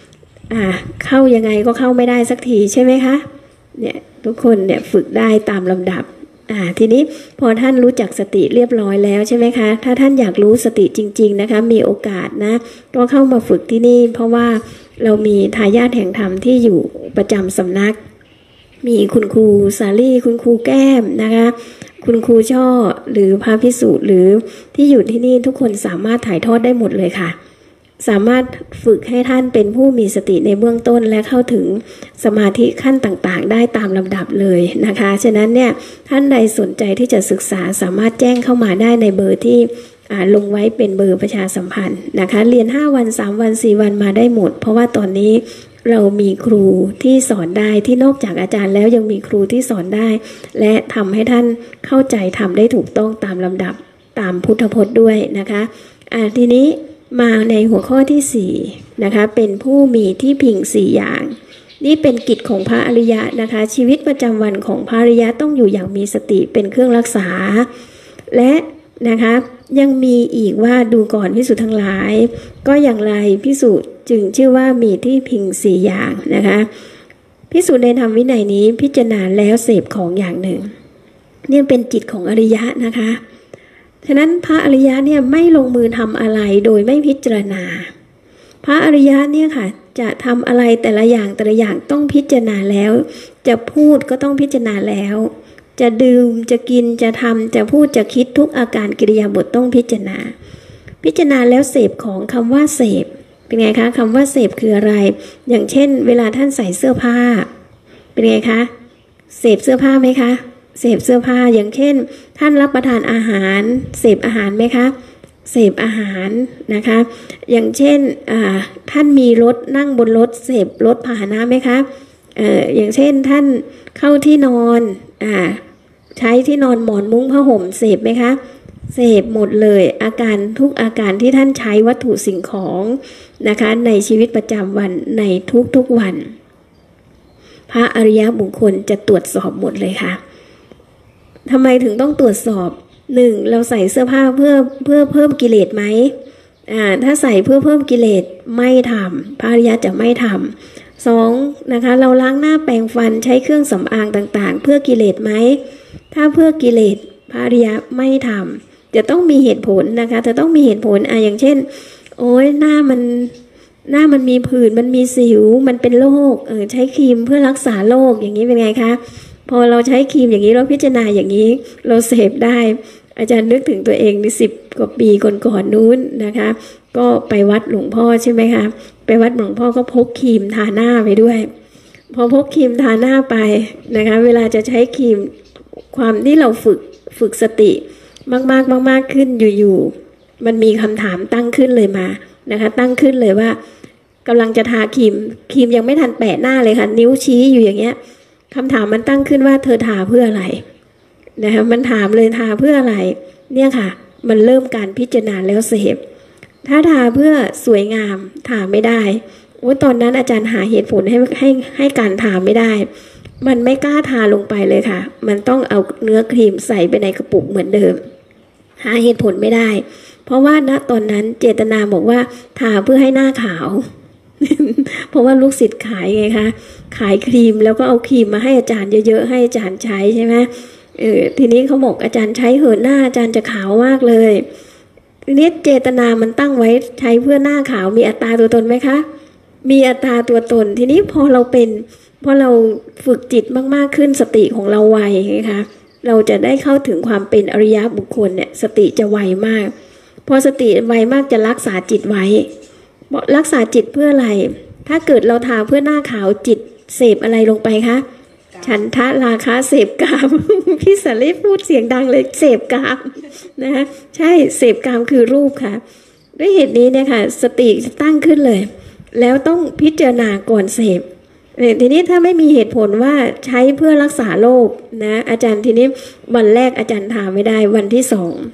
เข้ายังไงก็เข้าไม่ได้สักทีใช่ไหมคะเนี่ยทุกคนเนี่ยฝึกได้ตามลำดับทีนี้พอท่านรู้จักสติเรียบร้อยแล้วใช่ไหมคะถ้าท่านอยากรู้สติจริงๆนะคะมีโอกาสนะก็เข้ามาฝึกที่นี่เพราะว่าเรามีทายาทแห่งธรรมที่อยู่ประจำสำนักมีคุณครูสาลี่คุณครูแก้มนะคะคุณครูช่อหรือพระภิกษุหรือที่อยู่ที่นี่ทุกคนสามารถถ่ายทอดได้หมดเลยค่ะสามารถฝึกให้ท่านเป็นผู้มีสติในเบื้องต้นและเข้าถึงสมาธิขั้นต่างๆได้ตามลำดับเลยนะคะฉะนั้นเนี่ยท่านใดสนใจที่จะศึกษาสามารถแจ้งเข้ามาได้ในเบอร์ที่ลงไว้เป็นเบอร์ประชาสัมพันธ์นะคะเรียน5วัน3วัน4วันมาได้หมดเพราะว่าตอนนี้เรามีครูที่สอนได้ที่นอกจากอาจารย์แล้วยังมีครูที่สอนได้และทำให้ท่านเข้าใจทำได้ถูกต้องตามลำดับตามพุทธพจน์ด้วยนะคะทีนี้มาในหัวข้อที่4นะคะเป็นผู้มีที่พิง4อย่างนี่เป็นกิจของพระอริยะนะคะชีวิตประจำวันของพระอริยะต้องอยู่อย่างมีสติเป็นเครื่องรักษาและนะคะยังมีอีกว่าดูก่อนภิกษุทั้งหลายก็อย่างไรภิกษุจึงชื่อว่ามีที่พิง4อย่างนะคะภิกษุในธรรมวินัยนี้พิจารณาแล้วเสพของอย่างหนึ่งนี่เป็นจิตของอริยะนะคะฉะนั้นพระอริยะเนี่ยไม่ลงมือทำอะไรโดยไม่พิจารณาพระอริยะเนี่ยค่ะจะทำอะไรแต่ละอย่างต้องพิจารณาแล้วจะพูดก็ต้องพิจารณาแล้วจะดื่มจะกินจะทำจะพูดจะคิดทุกอาการกิริยาบทต้องพิจารณาแล้วเสพของคำว่าเสพเป็นไงคะคำว่าเสพคืออะไรอย่างเช่นเวลาท่านใส่เสื้อผ้าเป็นไงคะเสพเสื้อผ้าไหมคะเสพเสื้อผ้าอย่างเช่นท่านรับประทานอาหารเสพอาหารไหมคะเสพอาหารนะคะอย่างเช่นท่านมีรถนั่งบนรถเสพรถพาหนะไหมคะอย่างเช่นท่านเข้าที่นอนใช้ที่นอนหมอนมุ้งผ้าห่มเสพไหมคะเสพหมดเลยอาการทุกอาการที่ท่านใช้วัตถุสิ่งของนะคะในชีวิตประจำวันในทุกๆวันพระอริยบุคคลจะตรวจสอบหมดเลยค่ะทำไมถึงต้องตรวจสอบ1เราใส่เสื้อผ้าเพื่อเพิ่มกิเลสไหมถ้าใส่เพื่อเพิ่มกิเลสไม่ทำพระอริยะจะไม่ทำ2นะคะเราล้างหน้าแปรงฟันใช้เครื่องสำอางต่างๆเพื่อกิเลสไหมถ้าเพื่อกิเลสพระอริยะไม่ทำจะต้องมีเหตุผลนะคะจะต้องมีเหตุผลอย่างเช่นโอ้ยหน้ามันมีผื่นมันมีสิวมันเป็นโรคใช้ครีมเพื่อรักษาโรคอย่างนี้เป็นไงคะพอเราใช้ครีมอย่างนี้เราพิจารณาอย่างนี้เราเสพได้อาจารย์นึกถึงตัวเองใน10 กว่าปีก่อนนู้นนะคะก็ไปวัดหลวงพ่อใช่ไหมคะไปวัดหลวงพ่อก็พกครีมทาหน้าไปด้วยพอพกครีมทาหน้าไปนะคะเวลาจะใช้ครีมความที่เราฝึกสติมากขึ้นอยู่มันมีคำถามตั้งขึ้นเลยมานะคะตั้งขึ้นเลยว่ากำลังจะทาครีมยังไม่ทันแปะหน้าเลยค่ะนิ้วชี้อยู่อย่างเงี้ยคำถามมันตั้งขึ้นว่าเธอทาเพื่ออะไรนะคะมันถามเลยทาเพื่ออะไรเนี่ยค่ะมันเริ่มการพิจารณาแล้วเสพถ้าทาเพื่อสวยงามทาไม่ได้ตอนนั้นอาจารย์หาเหตุผลให้การทาไม่ได้มันไม่กล้าทาลงไปเลยค่ะมันต้องเอาเนื้อครีมใส่ไปในกระปุกเหมือนเดิมหาเหตุผลไม่ได้เพราะว่าณตอนนั้นเจตนาบอกว่าทาเพื่อให้หน้าขาว เพราะว่าลูกศิษย์ขายไงคะขายครีมแล้วก็เอาครีมมาให้อาจารย์เยอะๆให้อาจารย์ใช้ใช่ไหมทีนี้เขาบอกอาจารย์ใช้เหอะหน้าอาจารย์จะขาวมากเลยทีนี้เจตนามันตั้งไว้ใช้เพื่อหน้าขาวมีอัตราตัวตนไหมคะมีอัตราตัวตนทีนี้พอเราฝึกจิตมากๆขึ้นสติของเราไวไงคะเราจะได้เข้าถึงความเป็นอริยบุคคลเนี่ยสติจะไวมากพอสติไวมากจะรักษาจิตไว้รักษาจิตเพื่ออะไรถ้าเกิดเราทาเพื่อหน้าขาวจิตเสพอะไรลงไปคะฉันทะราคะเสพกาม พี่สาลีพูดเสียงดังเลยเสพกามนะใช่เสพกามคือรูปค่ะด้วยเหตุนี้เนี่ยค่ะสติตั้งขึ้นเลยแล้วต้องพิจารณาก่อนเสพทีนี้ถ้าไม่มีเหตุผลว่าใช้เพื่อรักษาโรคนะอาจารย์ทีนี้วันแรกอาจารย์ทาไม่ได้วันที่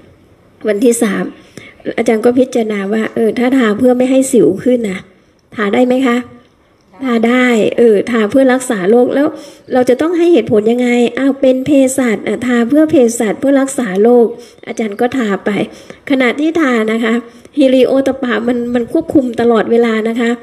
2วันที่3อาจารย์ก็พิจารณาว่าถ้าทาเพื่อไม่ให้สิวขึ้นนะทาได้ไหมคะทาได้ทาเพื่อรักษาโรคแล้วเราจะต้องให้เหตุผลยังไงเป็นเภสัชทาเพื่อเภสัชเพื่อรักษาโรคอาจารย์ก็ทาไปขณะที่ทานะคะฮิริโอตปะมันควบคุมตลอดเวลานะคะ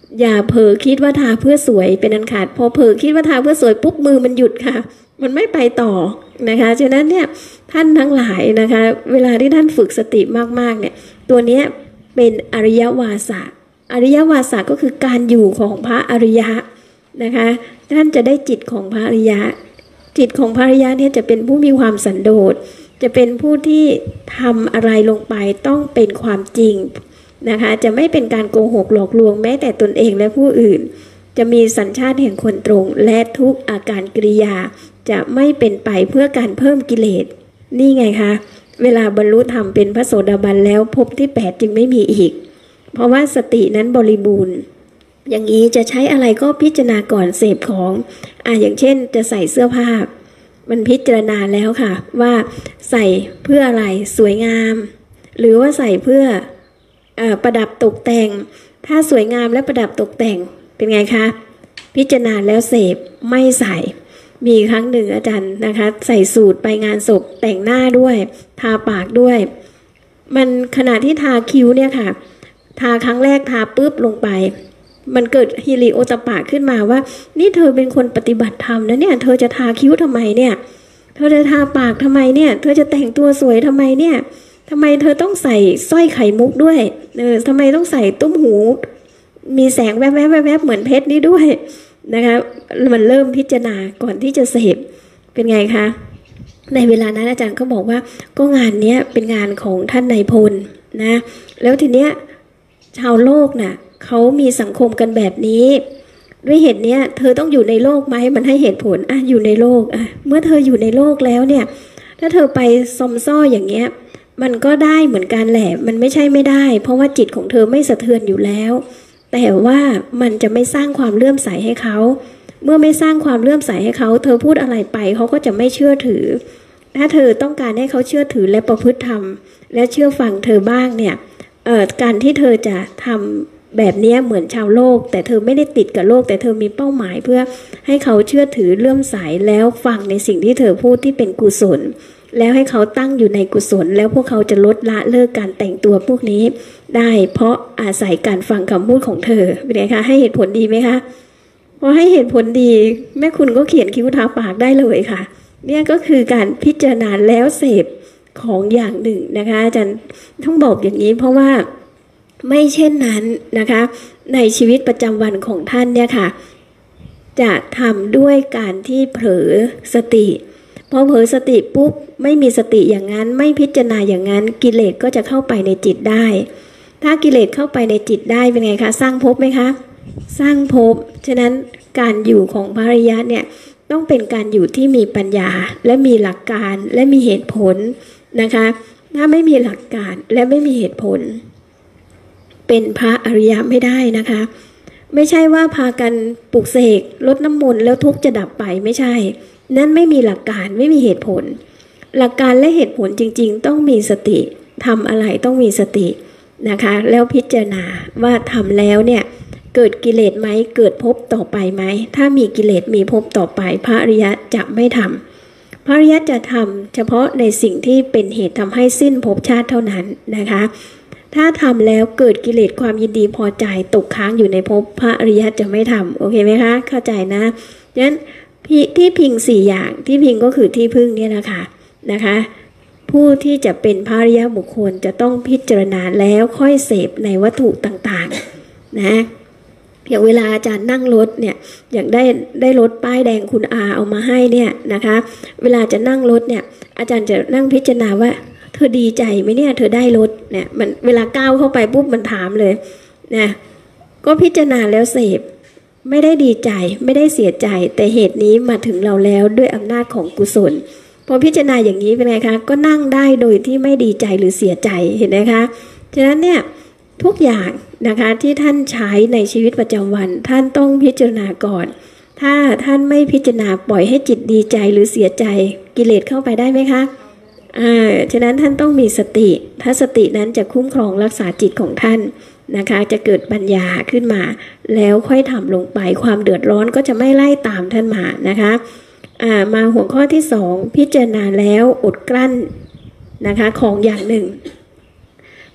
อย่าเผลอคิดว่าทาเพื่อสวยเป็นอันขาดพอเผลอคิดว่าทาเพื่อสวยปุ๊บมือมันหยุดค่ะมันไม่ไปต่อนะคะฉะนั้นเนี่ยท่านทั้งหลายนะคะเวลาที่ท่านฝึกสติมากๆเนี่ยตัวเนี้ยเป็นอริยวาสะอริยวาสะก็คือการอยู่ของพระอริยะนะคะท่านจะได้จิตของพระอริยะจิตของพระอริยะเนี่ยจะเป็นผู้มีความสันโดษจะเป็นผู้ที่ทำอะไรลงไปต้องเป็นความจริงนะคะจะไม่เป็นการโกหกหลอกลวงแม้แต่ตนเองและผู้อื่นจะมีสัญชาติแห่งคนตรงและทุกอาการกิริยาจะไม่เป็นไปเพื่อการเพิ่มกิเลสนี่ไงคะเวลาบรรลุธรรมเป็นพระโสดาบันแล้วภพที่8จึงไม่มีอีกเพราะว่าสตินั้นบริบูรณ์อย่างนี้จะใช้อะไรก็พิจารณาก่อนเสพของอย่างเช่นจะใส่เสื้อผ้ามันพิจารณาแล้วค่ะว่าใส่เพื่ออะไรสวยงามหรือว่าใส่เพื่อประดับตกแต่งถ้าสวยงามและประดับตกแต่งเป็นไงคะพิจารณาแล้วเสพไม่ใส่มีครั้งหนึ่งอาจารย์นะคะใส่สูทไปงานศพแต่งหน้าด้วยทาปากด้วยมันขณะที่ทาคิ้วเนี่ยค่ะทาครั้งแรกทาปุ๊บลงไปมันเกิดฮิริโอตปะขึ้นมาว่านี่เธอเป็นคนปฏิบัติธรรมนะเนี่ยเธอจะทาคิ้วทำไมเนี่ยเธอจะทาปากทำไมเนี่ยเธอจะแต่งตัวสวยทำไมเนี่ยทำไมเธอต้องใส่สร้อยไข่มุกด้วยทำไมต้องใส่ตุ้มหูมีแสงแวบๆแวบๆเหมือนเพชรนี่ด้วยนะคะมันเริ่มพิจารณาก่อนที่จะเสพเป็นไงคะในเวลานั้นอาจารย์ก็บอกว่าก็งานนี้เป็นงานของท่านนายพลนะแล้วทีเนี้ยชาวโลกน่ะเขามีสังคมกันแบบนี้ด้วยเหตุเนี้ยเธอต้องอยู่ในโลกไหมมันให้เหตุผลอยู่ในโลกเมื่อเธออยู่ในโลกแล้วเนี่ยถ้าเธอไปซอมซ่ออย่างเงี้ยมันก็ได้เหมือนกันแหละมันไม่ใช่ไม่ได้เพราะว่าจิตของเธอไม่สะเทือนอยู่แล้วแต่ว่ามันจะไม่สร้างความเลื่อมใสให้เขาเมื่อไม่สร้างความเลื่อมใสให้เขาเธอพูดอะไรไปเขาก็จะไม่เชื่อถือถ้าเธอต้องการให้เขาเชื่อถือและประพฤติธรรมและเชื่อฟังเธอบ้างเนี่ยการที่เธอจะทำแบบนี้เหมือนชาวโลกแต่เธอไม่ได้ติดกับโลกแต่เธอมีเป้าหมายเพื่อให้เขาเชื่อถือเลื่อมใสแล้วฟังในสิ่งที่เธอพูดที่เป็นกุศลแล้วให้เขาตั้งอยู่ในกุศลแล้วพวกเขาจะลดละเลิกการแต่งตัวพวกนี้ได้เพราะอาศัยการฟังคำพูดของเธอเป็นไงคะให้เหตุผลดีไหมคะพอให้เหตุผลดีแม่คุณก็เขียนคิ้วทาปากได้เลยค่ะเนี่ยก็คือการพิจารณาแล้วเสพของอย่างหนึ่งนะคะอาจารย์ต้องบอกอย่างนี้เพราะว่าไม่เช่นนั้นนะคะในชีวิตประจำวันของท่านเนี่ยค่ะจะทำด้วยการที่เผลอสติพอเผลอสติปุ๊บไม่มีสติอย่างนั้นไม่พิจารณาอย่างนั้นกิเลสก็จะเข้าไปในจิตได้ถ้ากิเลสเข้าไปในจิตได้เป็นไงคะสร้างภพไหมคะสร้างภพฉะนั้นการอยู่ของพระอริยะเนี่ยต้องเป็นการอยู่ที่มีปัญญาและมีหลักการและมีเหตุผลนะคะถ้าไม่มีหลักการและไม่มีเหตุผลเป็นพระอริยะไม่ได้นะคะไม่ใช่ว่าพากันปลุกเสกลดน้ำมนต์แล้วทุกข์จะดับไปไม่ใช่นั่นไม่มีหลักการไม่มีเหตุผลหลักการและเหตุผลจริงๆต้องมีสติทำอะไรต้องมีสตินะคะแล้วพิจารณาว่าทำแล้วเนี่ยเกิดกิเลสไหมเกิดภพต่อไปไหมถ้ามีกิเลสมีภพต่อไปพระอริยะจะไม่ทำพระอริยะจะทำเฉพาะในสิ่งที่เป็นเหตุทำให้สิ้นภพชาติเท่านั้นนะคะถ้าทำแล้วเกิดกิเลสความยินดีพอใจตกค้างอยู่ในภพพระอริยะจะไม่ทำโอเคไหมคะเข้าใจนะดังนั้นที่พิง4อย่างที่พิงก็คือที่พึ่งเนี่ยนะคะผู้ที่จะเป็นพระอริยบุคคลจะต้องพิจารณาแล้วค่อยเสพในวัตถุต่างๆนะอย่างเวลาอาจารย์นั่งรถเนี่ยอย่างได้รถป้ายแดงคุณอาเอามาให้เนี่ยนะคะเวลาจะนั่งรถเนี่ยอาจารย์จะนั่งพิจารณาว่าเธอดีใจไหมเนี่ยเธอได้รถเนี่ยมันเวลาก้าวเข้าไปปุ๊บมันถามเลยนะก็พิจารณาแล้วเสพไม่ได้ดีใจไม่ได้เสียใจแต่เหตุนี้มาถึงเราแล้วด้วยอำนาจของกุศลพอพิจารณาอย่างนี้เป็นไงคะก็นั่งได้โดยที่ไม่ดีใจหรือเสียใจเห็นไหมคะฉะนั้นเนี่ยทุกอย่างนะคะที่ท่านใช้ในชีวิตประจำวันท่านต้องพิจารณาก่อนถ้าท่านไม่พิจารณาปล่อยให้จิตดีใจหรือเสียใจกิเลสเข้าไปได้ไหมคะฉะนั้นท่านต้องมีสติถ้าสตินั้นจะคุ้มครองรักษาจิตของท่านนะคะจะเกิดปัญญาขึ้นมาแล้วค่อยทำลงไปความเดือดร้อนก็จะไม่ไล่ตามท่านมานะคะมาหัวข้อที่2พิจารณาแล้วอดกลั้นนะคะของอย่างหนึ่งพ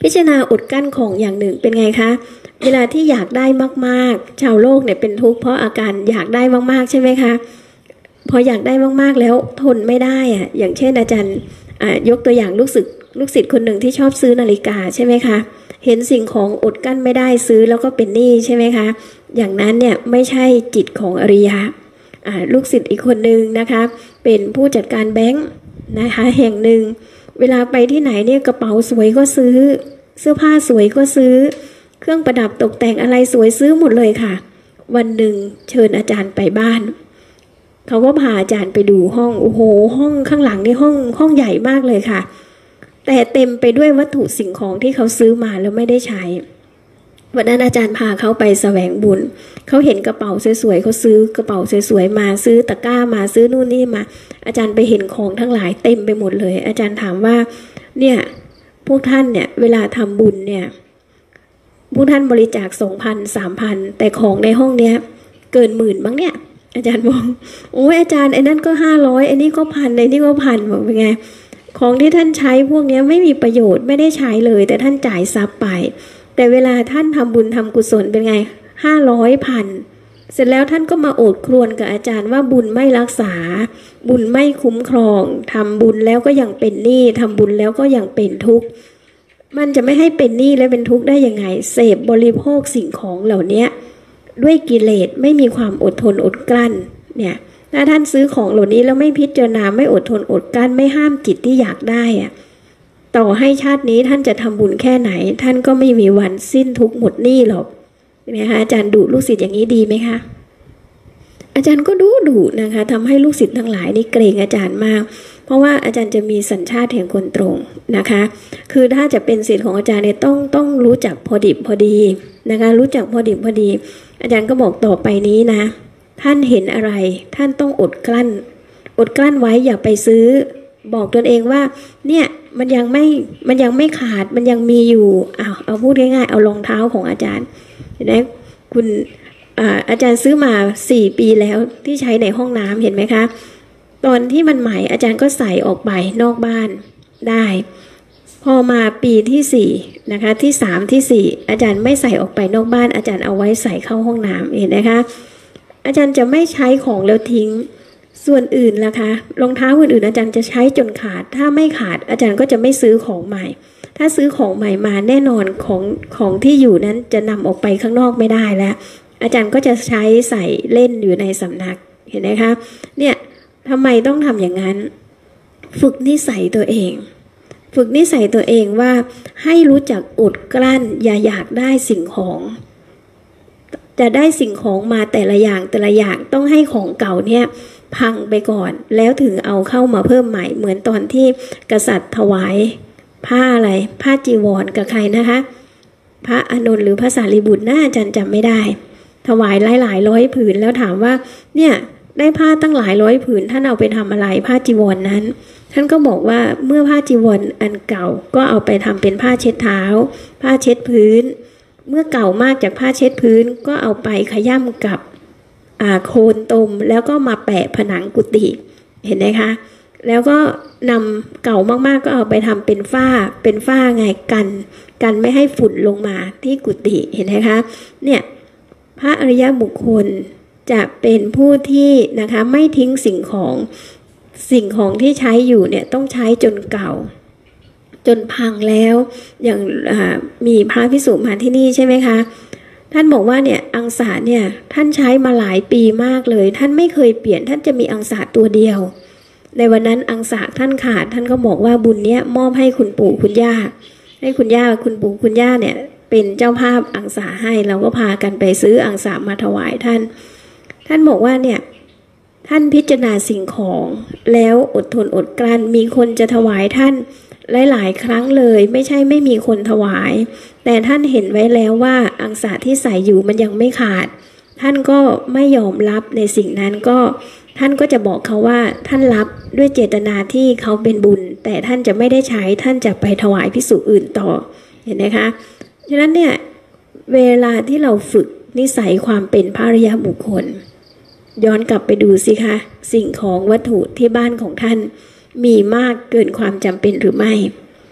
พิจารณาอดกั้นของอย่างหนึ่งเป็นไงคะเวลาที่อยากได้มากๆชาวโลกเนี่ยเป็นทุกข์เพราะอาการอยากได้มากๆใช่ไหมคะพออยากได้มากๆแล้วทนไม่ได้อะอย่างเช่นอาจารย์ยกตัวอย่างลูกศิษย์คนหนึ่งที่ชอบซื้อนาฬิกาใช่ไหมคะเห็นสิ่งของอดกั้นไม่ได้ซื้อแล้วก็เป็นหนี้ใช่ไหมคะอย่างนั้นเนี่ยไม่ใช่จิตของอริยะลูกศิษย์อีกคนหนึ่งนะคะเป็นผู้จัดการแบงค์นะคะแห่งหนึ่งเวลาไปที่ไหนเนี่ยกระเป๋าสวยก็ซื้อเสื้อผ้าสวยก็ซื้อเครื่องประดับตกแต่งอะไรสวยซื้อหมดเลยค่ะวันหนึ่งเชิญอาจารย์ไปบ้านเขาก็พาอาจารย์ไปดูห้องโอ้โหห้องข้างหลังนี่ห้องใหญ่มากเลยค่ะแต่เต็มไปด้วยวัตถุสิ่งของที่เขาซื้อมาแล้วไม่ได้ใช้วันนั้นอาจารย์พาเขาไปแสวงบุญเขาเห็นกระเป๋าสวยๆเขาซื้อกระเป๋าสวยๆมาซื้อตะกร้ามาซื้อนู่นนี่มาอาจารย์ไปเห็นของทั้งหลายเต็มไปหมดเลยอาจารย์ถามว่าเนี่ยพวกท่านเนี่ยเวลาทำบุญเนี่ยพวกท่านบริจาค 2,000 3,000 แต่ของในห้องเนี้ยเกิน10,000บ้างเนี่ยอาจารย์บอกโอ้ยอาจารย์ไอ้นั่นก็500ไอ้นี่ก็1,000ไอ้นี่ก็1,000บอกเป็นไงของที่ท่านใช้พวกนี้ไม่มีประโยชน์ไม่ได้ใช้เลยแต่ท่านจ่ายทรัพย์ไปแต่เวลาท่านทำบุญทำกุศลเป็นไง500,000เสร็จแล้วท่านก็มาโอดครวญกับอาจารย์ว่าบุญไม่รักษาบุญไม่คุ้มครองทำบุญแล้วก็ยังเป็นหนี้ทำบุญแล้วก็ยังเป็นทุกข์มันจะไม่ให้เป็นหนี้และเป็นทุกข์ได้ยังไงเสพบริโภคสิ่งของเหล่านี้ด้วยกิเลสไม่มีความอดทนอดกลั้นเนี่ยถ้าท่านซื้อของเหล่านี้แล้วไม่พิจารณาไม่อดทนอดกลั้นไม่ห้ามจิตที่อยากได้อะต่อให้ชาตินี้ท่านจะทำบุญแค่ไหนท่านก็ไม่มีวันสิ้นทุกข์หมดหนี้หรอกนะคะอาจารย์ดุลูกศิษย์อย่างนี้ดีไหมคะอาจารย์ก็ดุนะคะทำให้ลูกศิษย์ทั้งหลายนี่เกรงอาจารย์มากเพราะว่าอาจารย์จะมีสัญชาติแห่งคนตรงนะคะคือถ้าจะเป็นศิษย์ของอาจารย์เนี่ยต้องรู้จักพอดิบพอดีนะคะรู้จักพอดิบพอดีอาจารย์ก็บอกต่อไปนี้นะท่านเห็นอะไรท่านต้องอดกลั้นไว้อย่าไปซื้อบอกตนเองว่าเนี่ยมันยังไม่ขาดมันยังมีอยู่เอาพูดง่ายๆเอารองเท้าของอาจารย์เห็นไหมคุณอาจารย์ซื้อมา4 ปีแล้วที่ใช้ในห้องน้ำเห็นไหมคะตอนที่มันใหม่อาจารย์ก็ใส่ออกไปนอกบ้านได้พอมาปีที่4นะคะที่3ที่4อาจารย์ไม่ใส่ออกไปนอกบ้านอาจารย์เอาไว้ใส่เข้าห้องน้ำเห็นไหมคะอาจารย์จะไม่ใช้ของแล้วทิ้งส่วนอื่นล่ะคะรองเท้าอื่นๆอาจารย์จะใช้จนขาดถ้าไม่ขาดอาจารย์ก็จะไม่ซื้อของใหม่ถ้าซื้อของใหม่มาแน่นอนของที่อยู่นั้นจะนำออกไปข้างนอกไม่ได้แล้วอาจารย์ก็จะใช้ใส่เล่นอยู่ในสำนักเห็นไหมคะเนี่ยทำไมต้องทำอย่างนั้นฝึกนิสัยตัวเองว่าให้รู้จักอดกลั้นอย่าอยากได้สิ่งของจะได้สิ่งของมาแต่ละอย่างต้องให้ของเก่าเนี่ยพังไปก่อนแล้วถึงเอาเข้ามาเพิ่มใหม่เหมือนตอนที่กษัตริย์ถวายผ้าจีวรกับใครนะคะพระอานนท์หรือพระสารีบุตรน่าจะจำไม่ได้ถวายหลายร้อยผืนแล้วถามว่าเนี่ยได้ผ้าตั้งหลายร้อยผืนท่านเอาไปทำอะไรผ้าจีวรนั้นท่านก็บอกว่าเมื่อผ้าจีวรอันเก่าก็เอาไปทำเป็นผ้าเช็ดเท้าผ้าเช็ดพื้นเมื่อเก่ามากจากผ้าเช็ดพื้นก็เอาไปขย้ำกับโคนตมแล้วก็มาแปะผนังกุฏิเห็นไหมคะแล้วก็นำเก่ามากๆก็เอาไปทำเป็นฝ้าไงกันไม่ให้ฝุ่นลงมาที่กุฏิเห็นไหมคะเนี่ยพระอริยบุคคลจะเป็นผู้ที่นะคะไม่ทิ้งสิ่งของที่ใช้อยู่เนี่ยต้องใช้จนเก่าจนพังแล้วอย่างมีพระภิกษุมาที่นี่ใช่ไหมคะท่านบอกว่าเนี่ยอังสาเนี่ยท่านใช้มาหลายปีมากเลยท่านไม่เคยเปลี่ยนท่านจะมีอังสาตัวเดียวในวันนั้นอังสาท่านขาดท่านก็บอกว่าบุญเนี้ยมอบให้คุณปู่คุณย่าให้คุณย่าคุณปู่คุณย่าเนี่ยเป็นเจ้าภาพอังสาให้เราก็พากันไปซื้ออังสามาถวายท่านบอกว่าเนี่ยท่านพิจารณาสิ่งของแล้วอดทนอดกลั้นมีคนจะถวายท่านหลายครั้งเลยไม่ใช่ไม่มีคนถวายแต่ท่านเห็นไว้แล้วว่าอังสาที่ใส่อยู่มันยังไม่ขาดท่านก็ไม่ยอมรับในสิ่งนั้นก็ท่านก็จะบอกเขาว่าท่านรับด้วยเจตนาที่เขาเป็นบุญแต่ท่านจะไม่ได้ใช้ท่านจะไปถวายภิกษุอื่นต่อเห็นไหมคะฉะนั้นเนี่ยเวลาที่เราฝึกนิสัยความเป็นพระอริยบุคคลย้อนกลับไปดูสิคะสิ่งของวัตถุที่บ้านของท่านมีมากเกินความจำเป็นหรือไม่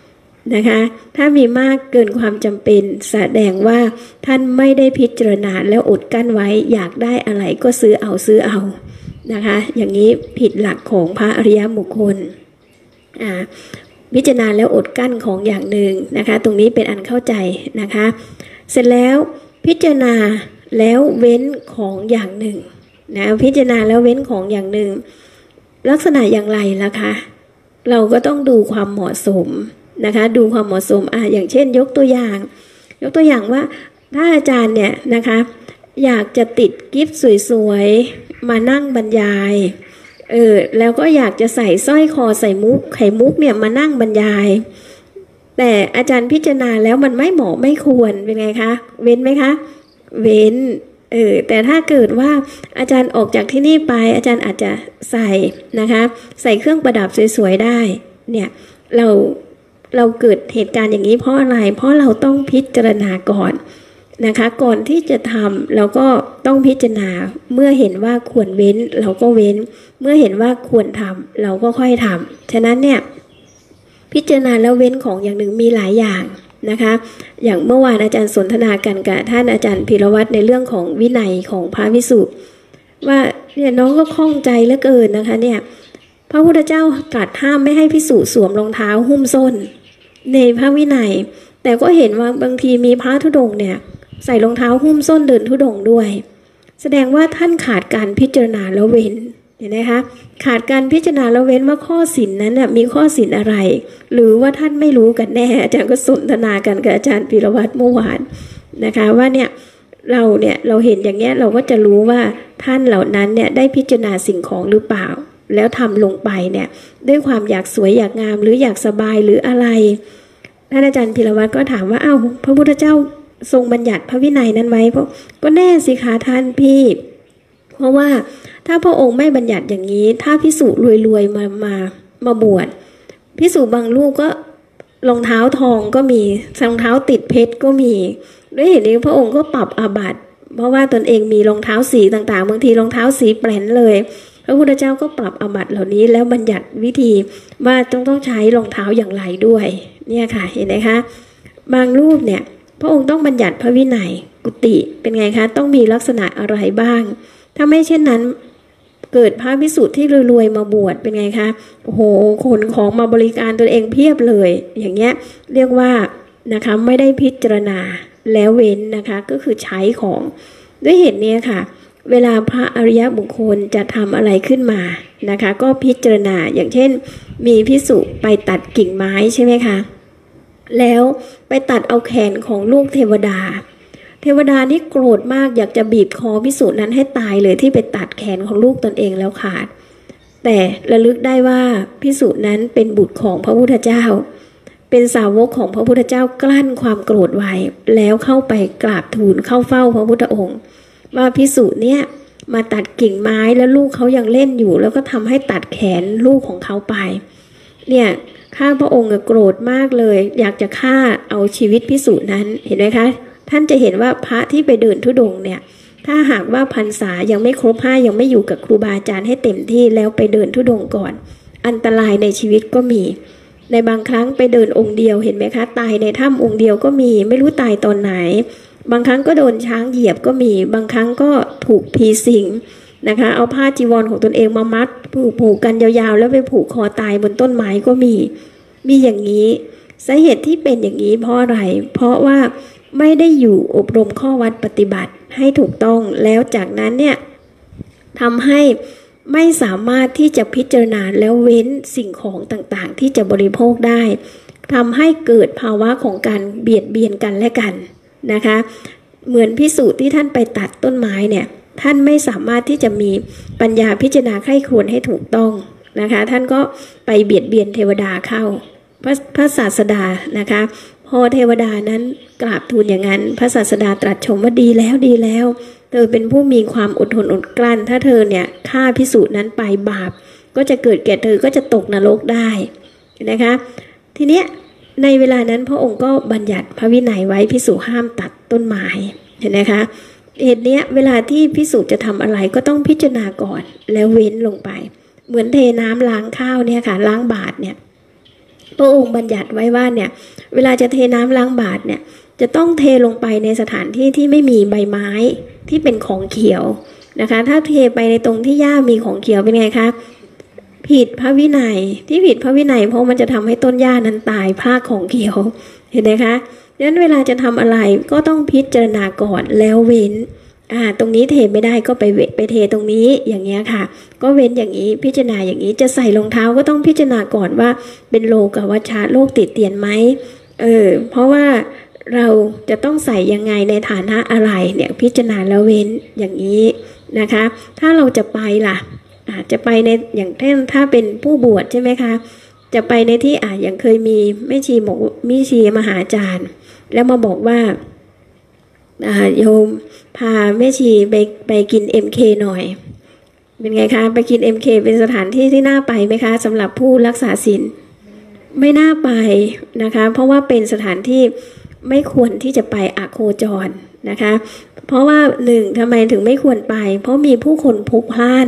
นะคะถ้ามีมากเกินความจำเป็นแสดงว่าท่านไม่ได้พิจารณาแล้วอดกั้นไว้อยากได้อะไรก็ซื้อเอานะคะอย่างนี้ผิดหลักของพระอริยบุคคลพิจารณาแล้วอดกั้นของอย่างหนึ่งนะคะตรงนี้เป็นอันเข้าใจนะคะเสร็จแล้วพิจารณาแล้วเว้นของอย่างหนึ่งนะพิจารณาแล้วเว้นของอย่างหนึ่งลักษณะอย่างไรล่ะคะเราก็ต้องดูความเหมาะสมนะคะดูความเหมาะสมอย่างเช่นยกตัวอย่างว่าถ้าอาจารย์เนี่ยนะคะอยากจะติดกิฟต์สวยๆมานั่งบรรยายแล้วก็อยากจะใส่สร้อยคอใส่ไข่มุกเนี่ยมานั่งบรรยายแต่อาจารย์พิจารณาแล้วมันไม่เหมาะไม่ควรเป็นไงคะเว้นไหมคะเว้นแต่ถ้าเกิดว่าอาจารย์ออกจากที่นี่ไปอาจารย์อาจจะใส่นะคะใส่เครื่องประดับสวยๆได้เนี่ยเราเกิดเหตุการณ์อย่างนี้เพราะอะไรเพราะเราต้องพิจารณาก่อนนะคะก่อนที่จะทำเราก็ต้องพิจารณาเมื่อเห็นว่าควรเว้นเราก็เว้นเมื่อเห็นว่าควรทำเราก็ค่อยทำฉะนั้นเนี่ยพิจารณาแล้วเว้นของอย่างหนึ่งมีหลายอย่างนะคะอย่างเมื่อวานอาจารย์สนทนากันกับท่านอาจารย์พีรวัตรในเรื่องของวินัยของพระภิกษุว่าเนี่ยน้องก็คล่องใจเหลือเกินนะคะเนี่ยพระพุทธเจ้าตรัสห้ามไม่ให้ภิกษุสวมรองเท้าหุ้มส้นในพระวินัยแต่ก็เห็นว่าบางทีมีพระธุดงค์เนี่ยใส่รองเท้าหุ้มส้นเดินธุดงค์ด้วยแสดงว่าท่านขาดการพิจารณาแล้วเว้นเห็นไหมคะขาดการพิจารณาแล้วเว้นว่าข้อศีลนั้นน่ะมีข้อศีลอะไรหรือว่าท่านไม่รู้กันแน่อาจารย์ก็สนทนากันกับอาจารย์พีรวัตรเมื่อวานนะคะว่าเนี่ยเราเห็นอย่างเงี้ยเราก็จะรู้ว่าท่านเหล่านั้นเนี่ยได้พิจารณาสิ่งของหรือเปล่าแล้วทำลงไปเนี่ยด้วยความอยากสวยอยากงามหรืออยากสบายหรืออะไรท่านอาจารย์พีรวัตรก็ถามว่าอ้าวพระพุทธเจ้าทรงบัญญัติพระวินัยนั้นไว้เพราะก็แน่สิคะท่านพี่เพราะว่าถ้าพระองค์ไม่บัญญัติอย่างนี้ถ้าภิกษุรวยๆมาบวชภิกษุบางรูปก็รองเท้าทองก็มีรองเท้าติดเพชรก็มีด้วยเหตุนี้พระองค์ก็ปรับอาบัติเพราะว่าตนเองมีรองเท้าสีต่างๆบางทีรองเท้าสีแปลนเลยพระพุทธเจ้าก็ปรับอาบัติเหล่านี้แล้วบัญญัติวิธีว่าต้องใช้รองเท้าอย่างไรด้วยเนี่ยค่ะเห็นไหมคะบางรูปเนี่ยพระองค์ต้องบัญญัติพระวินัยกุฏิเป็นไงคะต้องมีลักษณะอะไรบ้างถ้าไม่เช่นนั้นเกิดพระภิกษุที่รวยๆมาบวชเป็นไงคะโอ้โหขนของมาบริการตนเองเพียบเลยอย่างเงี้ยเรียกว่านะคะไม่ได้พิจารณาแล้วเว้นนะคะก็คือใช้ของด้วยเหตุนี้ค่ะเวลาพระอริยบุคคลจะทำอะไรขึ้นมานะคะก็พิจารณาอย่างเช่นมีภิกษุไปตัดกิ่งไม้ใช่ไหมคะแล้วไปตัดเอาแขนของลูกเทวดานี่โกรธมากอยากจะบีบคอภิกษุนั้นให้ตายเลยที่ไปตัดแขนของลูกตนเองแล้วขาดแต่ระลึกได้ว่าภิกษุนั้นเป็นบุตรของพระพุทธเจ้าเป็นสาวกของพระพุทธเจ้ากลั้นความโกรธไว้แล้วเข้าไปกราบทูลเข้าเฝ้าพระพุทธองค์ว่าภิกษุเนี่ยมาตัดกิ่งไม้แล้วลูกเขายังเล่นอยู่แล้วก็ทำให้ตัดแขนลูกของเขาไปเนี่ยข้าพระองค์โกรธมากเลยอยากจะฆ่าเอาชีวิตภิกษุนั้นเห็นไหมคะท่านจะเห็นว่าพระที่ไปเดินธุดงค์เนี่ยถ้าหากว่าพรรษายังไม่ครบ5ยังไม่อยู่กับครูบาอาจารย์ให้เต็มที่แล้วไปเดินธุดงค์ก่อนอันตรายในชีวิตก็มีในบางครั้งไปเดินองค์เดียวเห็นไหมคะตายในถ้ำองค์เดียวก็มีไม่รู้ตายตอนไหนบางครั้งก็โดนช้างเหยียบก็มีบางครั้งก็ถูกผีสิงนะคะเอาผ้าจีวรของตนเองมามัดผูกกันยาวๆแล้วไปผูกคอตายบนต้นไม้ก็มีอย่างนี้สาเหตุที่เป็นอย่างนี้เพราะอะไรเพราะว่าไม่ได้อยู่อบรมข้อวัดปฏิบัติให้ถูกต้องแล้วจากนั้นเนี่ยทำให้ไม่สามารถที่จะพิจารณาแล้วเว้นสิ่งของต่างๆที่จะบริโภคได้ทำให้เกิดภาวะของการเบียดเบียนกันและกันนะคะเหมือนภิกษุที่ท่านไปตัดต้นไม้เนี่ยท่านไม่สามารถที่จะมีปัญญาพิจารณาไข้ควรให้ถูกต้องนะคะท่านก็ไปเบียดเบียนเทวดาเข้าพระศาสดานะคะพอเทวดานั้นกราบทูลอย่างนั้นพระศาสดาตรัสชมว่าดีแล้วเธอเป็นผู้มีความอดทนอดกลั้นถ้าเธอเนี่ยฆ่าภิกษุนั้นไปบาปก็จะเกิดแก่เธอก็จะตกนรกได้นะคะทีเนี้ยในเวลานั้นพระองค์ก็บัญญัติพระวินัยไว้ภิกษุห้ามตัดต้นไม้เห็นไหมคะเหตุเนี้ยเวลาที่ภิกษุจะทำอะไรก็ต้องพิจารณาก่อนแล้วเว้นลงไปเหมือนเทน้ำล้างข้าวเนี่ยค่ะล้างบาตรเนี่ยพระองค์บัญญัติไว้ว่าเนี่ยเวลาจะเทน้ำล้างบาตรเนี่ยจะต้องเทลงไปในสถานที่ที่ไม่มีใบไม้ที่เป็นของเขียวนะคะถ้าเทไปในตรงที่หญ้ามีของเขียวเป็นไงคะผิดพระวินัยที่ผิดพระวินัยเพราะมันจะทำให้ต้นหญ้านั้นตายพรากของเขียวเห็นไหมคะดังนั้นเวลาจะทำอะไรก็ต้องพิจารณาก่อนแล้วเว้นตรงนี้เทไม่ได้ก็ไปเทตรงนี้อย่างเงี้ยค่ะก็เว้นอย่างนี้พิจารณาอย่างนี้จะใส่รองเท้าก็ต้องพิจารณาก่อนว่าเป็นโลกวัชชะโรคติดเตียนไหมเพราะว่าเราจะต้องใส่ยังไงในฐานะอะไรเนี่ยพิจารณาแล้วเว้นอย่างนี้นะคะถ้าเราจะไปล่ะจะไปในอย่างเช่นถ้าเป็นผู้บวชใช่ไหมคะจะไปในที่อย่างเคยมีแม่ชีมหาอาจารย์แล้วมาบอกว่าโยมพาแม่ชีไปกิน MK หน่อยเป็นไงคะไปกิน MK เป็นสถานที่ที่น่าไปไหมคะสำหรับผู้รักษาศีลไม่น่าไปนะคะเพราะว่าเป็นสถานที่ไม่ควรที่จะไปอโคจรนะคะเพราะว่า1ทำไมถึงไม่ควรไปเพราะมีผู้คนพลุกพล่าน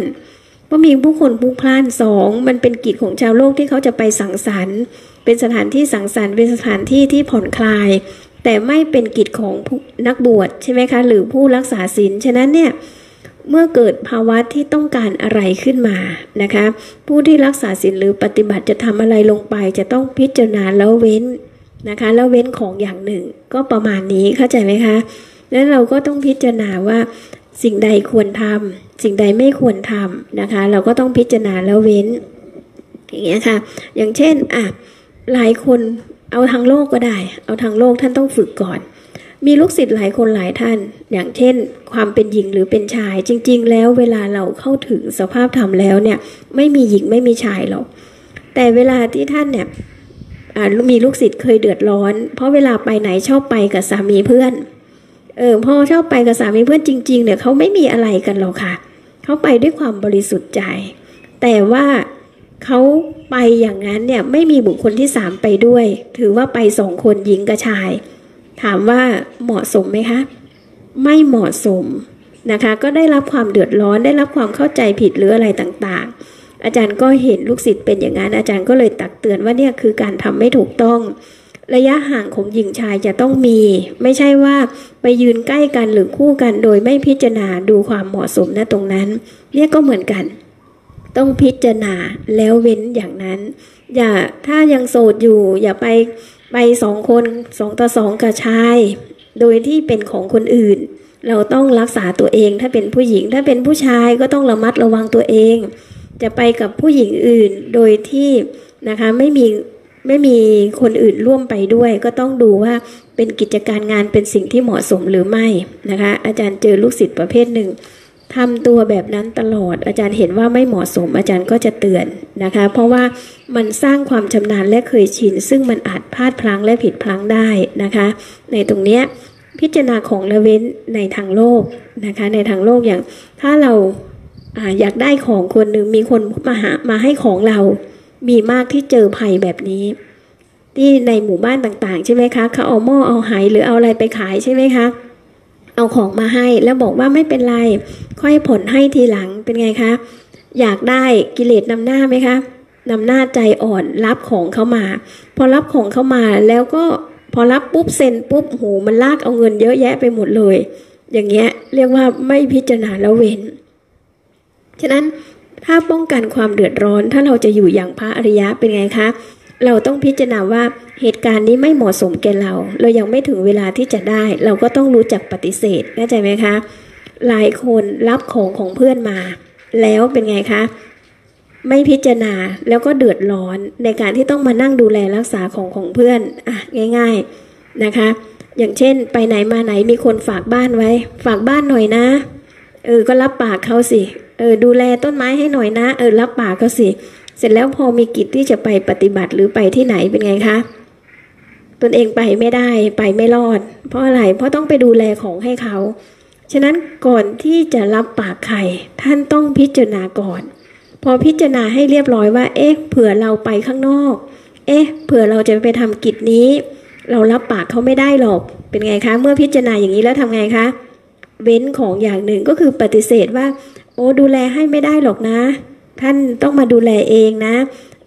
2มันเป็นกิจของชาวโลกที่เขาจะไปสังสรรค์เป็นสถานที่สังสรรค์เป็นสถานที่ที่ผ่อนคลายแต่ไม่เป็นกิจของนักบวชใช่ไหมคะหรือผู้รักษาศีลฉะนั้นเนี่ยเมื่อเกิดภาวะที่ต้องการอะไรขึ้นมานะคะผู้ที่รักษาศีลหรือปฏิบัติจะทำอะไรลงไปจะต้องพิจารณาแล้วเว้นนะคะแล้วเว้นของอย่างหนึ่งก็ประมาณนี้เข้าใจไหมคะแล้วเราก็ต้องพิจารณาว่าสิ่งใดควรทำสิ่งใดไม่ควรทำนะคะเราก็ต้องพิจารณาแล้วเว้นอย่างเงี้ยค่ะอย่างเช่นหลายคนเอาทางโลกก็ได้เอาทางโลกท่านต้องฝึกก่อนมีลูกศิษย์หลายคนหลายท่านอย่างเช่นความเป็นหญิงหรือเป็นชายจริงๆแล้วเวลาเราเข้าถึงสภาพธรรมแล้วเนี่ยไม่มีหญิงไม่มีชายหรอกแต่เวลาที่ท่านเนี่ยมีลูกศิษย์เคยเดือดร้อนเพราะเวลาไปไหนชอบไปกับสามีเพื่อนพอชอบไปกับสามีเพื่อนจริงๆเนี่ยเขาไม่มีอะไรกันหรอกค่ะเขาไปด้วยความบริสุทธิ์ใจแต่ว่าเขาไปอย่างนั้นเนี่ยไม่มีบุคคลที่3ไปด้วยถือว่าไป2คนหญิงกับชายถามว่าเหมาะสมไหมคะไม่เหมาะสมนะคะก็ได้รับความเดือดร้อนได้รับความเข้าใจผิดหรืออะไรต่างๆอาจารย์ก็เห็นลูกศิษย์เป็นอย่างนั้นอาจารย์ก็เลยตักเตือนว่าเนี่ยคือการทำไม่ถูกต้องระยะห่างของหญิงชายจะต้องมีไม่ใช่ว่าไปยืนใกล้กันหรือคู่กันโดยไม่พิจารณาดูความเหมาะสมณตรงนั้นเนี่ยก็เหมือนกันต้องพิจารณาแล้วเว้นอย่างนั้นอย่าถ้ายังโสดอยู่อย่าไป2 คน2 ต่อ 2กับชายโดยที่เป็นของคนอื่นเราต้องรักษาตัวเองถ้าเป็นผู้หญิงถ้าเป็นผู้ชายก็ต้องระมัดระวังตัวเองจะไปกับผู้หญิงอื่นโดยที่นะคะไม่มีคนอื่นร่วมไปด้วยก็ต้องดูว่าเป็นกิจการงานเป็นสิ่งที่เหมาะสมหรือไม่นะคะอาจารย์เจอลูกศิษย์ประเภทหนึ่งทำตัวแบบนั้นตลอดอาจารย์เห็นว่าไม่เหมาะสมอาจารย์ก็จะเตือนนะคะเพราะว่ามันสร้างความชำนาญและเคยชินซึ่งมันอาจพลาดพลั้งและผิดพลั้งได้นะคะในตรงเนี้ยพิจารณาของละเว้นในทางโลกนะคะในทางโลกอย่างถ้าเราอยากได้ของคนหนึ่งมีคนมาให้ของเรามีมากที่เจอภัยแบบนี้ที่ในหมู่บ้านต่างๆใช่ไหมคะเขาเอาหม้อเอาไหหรือเอาอะไรไปขายใช่ไหมคะเอาของมาให้แล้วบอกว่าไม่เป็นไรค่อยผ่อนให้ทีหลังเป็นไงคะอยากได้กิเลสนำหน้าไหมคะนำหน้าใจอ่อนรับของเขามาพอรับของเขามาแล้วก็พอรับปุ๊บเซ็นปุ๊บโหมันลากเอาเงินเยอะแยะไปหมดเลยอย่างเงี้ยเรียกว่าไม่พิจารณาแล้วเว้นฉะนั้นถ้าป้องกันความเดือดร้อนถ้าเราจะอยู่อย่างพระอริยะเป็นไงคะเราต้องพิจารณาว่าเหตุการณ์นี้ไม่เหมาะสมแก่เรายังไม่ถึงเวลาที่จะได้เราก็ต้องรู้จักปฏิเสธเข้าใจไหมคะหลายคนรับของเพื่อนมาแล้วเป็นไงคะไม่พิจารณาแล้วก็เดือดร้อนในการที่ต้องมานั่งดูแลรักษาของเพื่อนง่ายๆนะคะอย่างเช่นไปไหนมาไหนมีคนฝากบ้านไว้ฝากบ้านหน่อยนะก็รับปากเขาสิดูแลต้นไม้ให้หน่อยนะรับปากเขาสิเสร็จแล้วพอมีกิจที่จะไปปฏิบัติหรือไปที่ไหนเป็นไงคะตนเองไปไม่ได้ไปไม่รอดเพราะอะไรเพราะต้องไปดูแลของให้เขาฉะนั้นก่อนที่จะรับปากใครท่านต้องพิจารณาก่อนพอพิจารณาให้เรียบร้อยว่าเผื่อเราไปข้างนอกเผื่อเราจะไปทำกิจนี้เรารับปากเขาไม่ได้หรอกเป็นไงคะเมื่อพิจารณาอย่างนี้แล้วทำไงคะเว้นของอย่างหนึ่งก็คือปฏิเสธว่าดูแลให้ไม่ได้หรอกนะท่านต้องมาดูแลเองนะ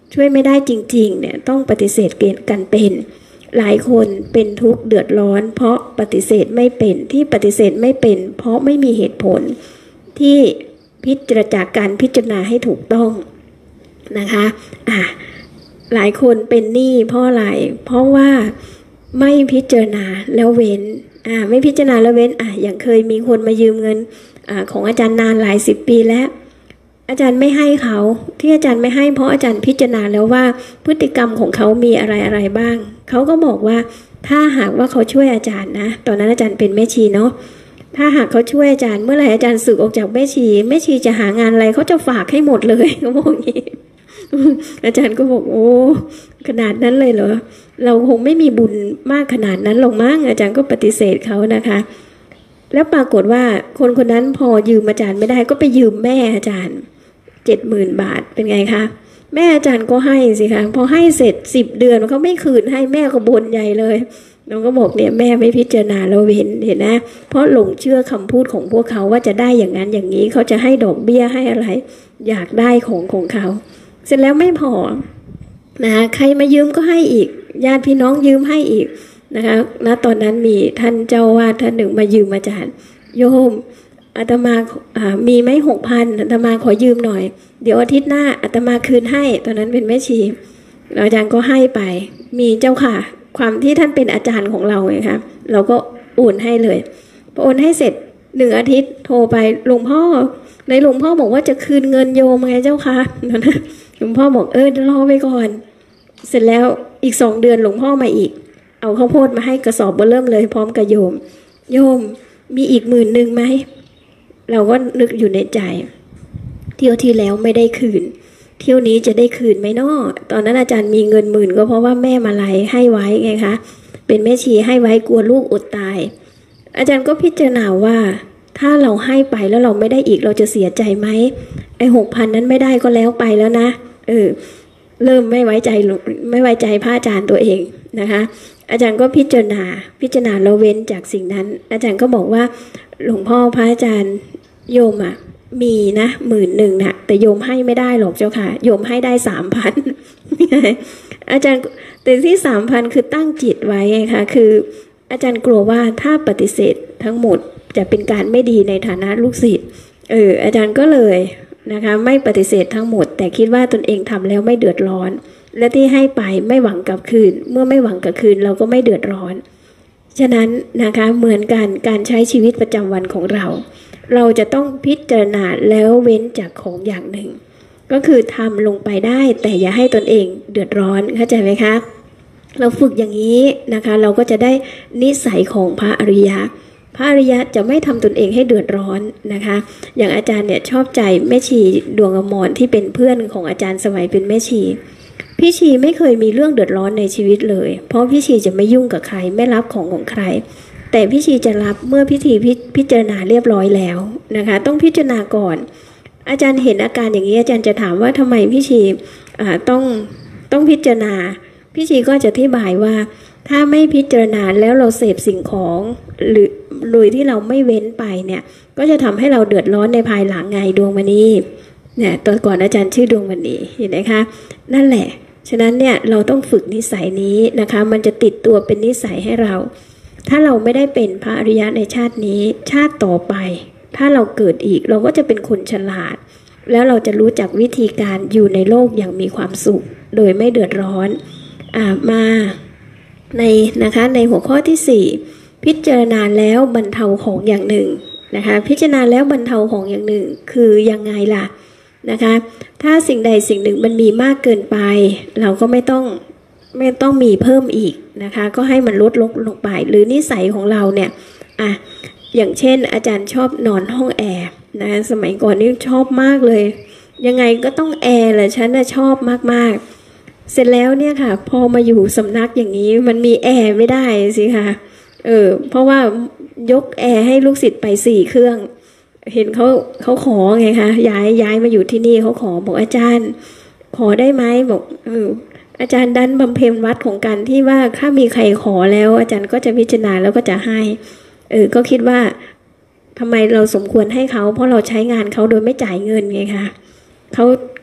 ช่วยไม่ได้จริงๆเนี่ยต้องปฏิเสธกันเป็นหลายคนเป็นทุกข์เดือดร้อนเพราะปฏิเสธไม่เป็นที่ปฏิเสธไม่เป็นเพราะไม่มีเหตุผลที่พิจารณาการพิจารณาให้ถูกต้องนะคะหลายคนเป็นหนี้เพราะอะไรเพราะว่าไม่พิจารณาแล้วเว้นไม่พิจารณาแล้วเว้นอย่างเคยมีคนมายืมเงินของอาจารย์นานหลาย10 ปีแล้วอาจารย์ไม่ให้เขาที่อาจารย์ไม่ให้เพราะอาจารย์พิจารณาแล้วว่าพฤติกรรมของเขามีอะไรบ้างเขาก็บอกว่าถ้าหากว่าเขาช่วยอาจารย์นะตอนนั้นอาจารย์เป็นแม่ชีเนาะถ้าหากเขาช่วยอาจารย์เมื่อไหร่อาจารย์สึกออกจากแม่ชีจะหางานอะไรเขาจะฝากให้หมดเลยเขาบอกอย่างนี้อาจารย์ก็บอกโอ้ขนาดนั้นเลยเหรอเราคงไม่มีบุญมากขนาดนั้นหรอกมั้งอาจารย์ก็ปฏิเสธเขานะคะแล้วปรากฏว่าคนคนนั้นพอยืมอาจารย์ไม่ได้ก็ไปยืมแม่อาจารย์70,000 บาทเป็นไงคะแม่อาจารย์ก็ให้สิคะพอให้เสร็จ10 เดือนเขาไม่คืนให้แม่ก็บ่นใหญ่เลยน้องก็บอกเนี่ยแม่ไม่พิจารณาเราเห็นนะเพราะหลงเชื่อคำพูดของพวกเขาว่าจะได้อย่างนั้นอย่างนี้เขาจะให้ดอกเบี้ยให้อะไรอยากได้ของเขาเสร็จแล้วไม่พอนะใครมายืมก็ให้อีกญาติพี่น้องยืมให้อีกนะคะณตอนนั้นมีท่านเจ้าวาดท่านหนึ่งมายืมอาจารย์โยมอาตมามีไหม6,000อาตมาขอยืมหน่อยเดี๋ยวอาทิตย์หน้าอาตมาคืนให้ตอนนั้นเป็นแม่ชีอาจารย์ก็ให้ไปมีเจ้าค่ะความที่ท่านเป็นอาจารย์ของเราไงคะเราก็โอนให้เลยพอโอนให้เสร็จ1 อาทิตย์โทรไปหลวงพ่อหลวงพ่อบอกว่าจะคืนเงินโยมไงเจ้าค่ะหลวงพ่อบอกรอไปก่อนเสร็จแล้วอีก2 เดือนหลวงพ่อมาอีกเอาข้าวโพดมาให้กระสอบเบอร์เริ่มเลยพร้อมกับโยมมีอีก10,000ไหมเราก็นึกอยู่ในใจเที่ยวที่แล้วไม่ได้คืนเที่ยวนี้จะได้คืนไหมเนาะตอนนั้นอาจารย์มีเงิน10,000ก็เพราะว่าแม่มาลัยให้ไว้ไงคะเป็นแม่ชีให้ไว้กลัวลูกอดตายอาจารย์ก็พิจารณาว่าถ้าเราให้ไปแล้วเราไม่ได้อีกเราจะเสียใจไหมไอ้6,000นั้นไม่ได้ก็แล้วไปแล้วนะเริ่มไม่ไว้ใจพระอาจารย์ตัวเองนะคะอาจารย์ก็พิจารณาเราเว้นจากสิ่งนั้นอาจารย์ก็บอกว่าหลวงพ่อพระอาจารย์โยมมีนะ10,000นะแต่โยมให้ไม่ได้หรอกเจ้าค่ะโยมให้ได้ 3,000 อาจารย์แต่ที่ 3,000 คือตั้งจิตไว้ค่ะคืออาจารย์กลัวว่าถ้าปฏิเสธทั้งหมดจะเป็นการไม่ดีในฐานะลูกศิษย์อาจารย์ก็เลยนะคะไม่ปฏิเสธทั้งหมดแต่คิดว่าตนเองทำแล้วไม่เดือดร้อนและที่ให้ไปไม่หวังกลับคืนเมื่อไม่หวังกลับคืนเราก็ไม่เดือดร้อนฉะนั้นนะคะเหมือนกันการใช้ชีวิตประจำวันของเราจะต้องพิจารณาแล้วเว้นจากของอย่างหนึ่งก็คือทำลงไปได้แต่อย่าให้ตนเองเดือดร้อนเข้าใจไหมคะเราฝึกอย่างนี้นะคะเราก็จะได้นิสัยของพระอริยะจะไม่ทำตนเองให้เดือดร้อนนะคะอย่างอาจารย์เนี่ยชอบใจแม่ชีดวงอมรที่เป็นเพื่อนของอาจารย์สมัยเป็นแม่ชีพี่ชีไม่เคยมีเรื่องเดือดร้อนในชีวิตเลยเพราะพี่ชีจะไม่ยุ่งกับใครไม่รับของใครแต่พี่ชีจะรับเมื่อพิจารณาเรียบร้อยแล้วนะคะต้องพิจารณาก่อนอาจารย์เห็นอาการอย่างนี้อาจารย์จะถามว่าทำไมพี่ชีต้องพิจารณาพี่ชีก็จะอธิบายว่าถ้าไม่พิจารณาแล้วเราเสพสิ่งของหรือโดยที่เราไม่เว้นไปเนี่ยก็จะทำให้เราเดือดร้อนในภายหลังไงดวงมณีเนี่ยตอนก่อนอาจารย์ชื่อดวงมณีเห็นไหมคะนั่นแหละฉะนั้นเนี่ยเราต้องฝึกนิสัยนี้นะคะมันจะติดตัวเป็นนิสัยให้เราถ้าเราไม่ได้เป็นพระอริยะในชาตินี้ชาติต่อไปถ้าเราเกิดอีกเราก็จะเป็นคนฉลาดแล้วเราจะรู้จักวิธีการอยู่ในโลกอย่างมีความสุขโดยไม่เดือดร้อนมาในหัวข้อที่4พิจารณาแล้วบรรเทาของอย่างหนึ่งนะคะพิจารณาแล้วบรรเทาของอย่างหนึ่งคือยังไงล่ะนะคะถ้าสิ่งใดสิ่งหนึ่งมันมีมากเกินไปเราก็ไม่ต้องมีเพิ่มอีกนะคะก็ให้มันลดลงไปหรือนิสัยของเราเนี่ยอย่างเช่นอาจารย์ชอบนอนห้องแอร์นะสมัยก่อนนี่ชอบมากเลยยังไงก็ต้องแอร์แหละฉันน่ะชอบมากๆเสร็จแล้วเนี่ยค่ะพอมาอยู่สำนักอย่างนี้มันมีแอร์ไม่ได้สิค่ะเพราะว่ายกแอร์ให้ลูกศิษย์ไป4 เครื่องเห็นเขาขอไงคะย้ายมาอยู่ที่นี่เขาขอบอกอาจารย์ขอได้ไหมบอกอาจารย์ดันบำเพ็ญวัดของกันที่ว่าถ้ามีใครขอแล้วอาจารย์ก็จะพิจารณาแล้วก็จะให้ก็คิดว่าทำไมเราสมควรให้เขาเพราะเราใช้งานเขาโดยไม่จ่ายเงินไงคะ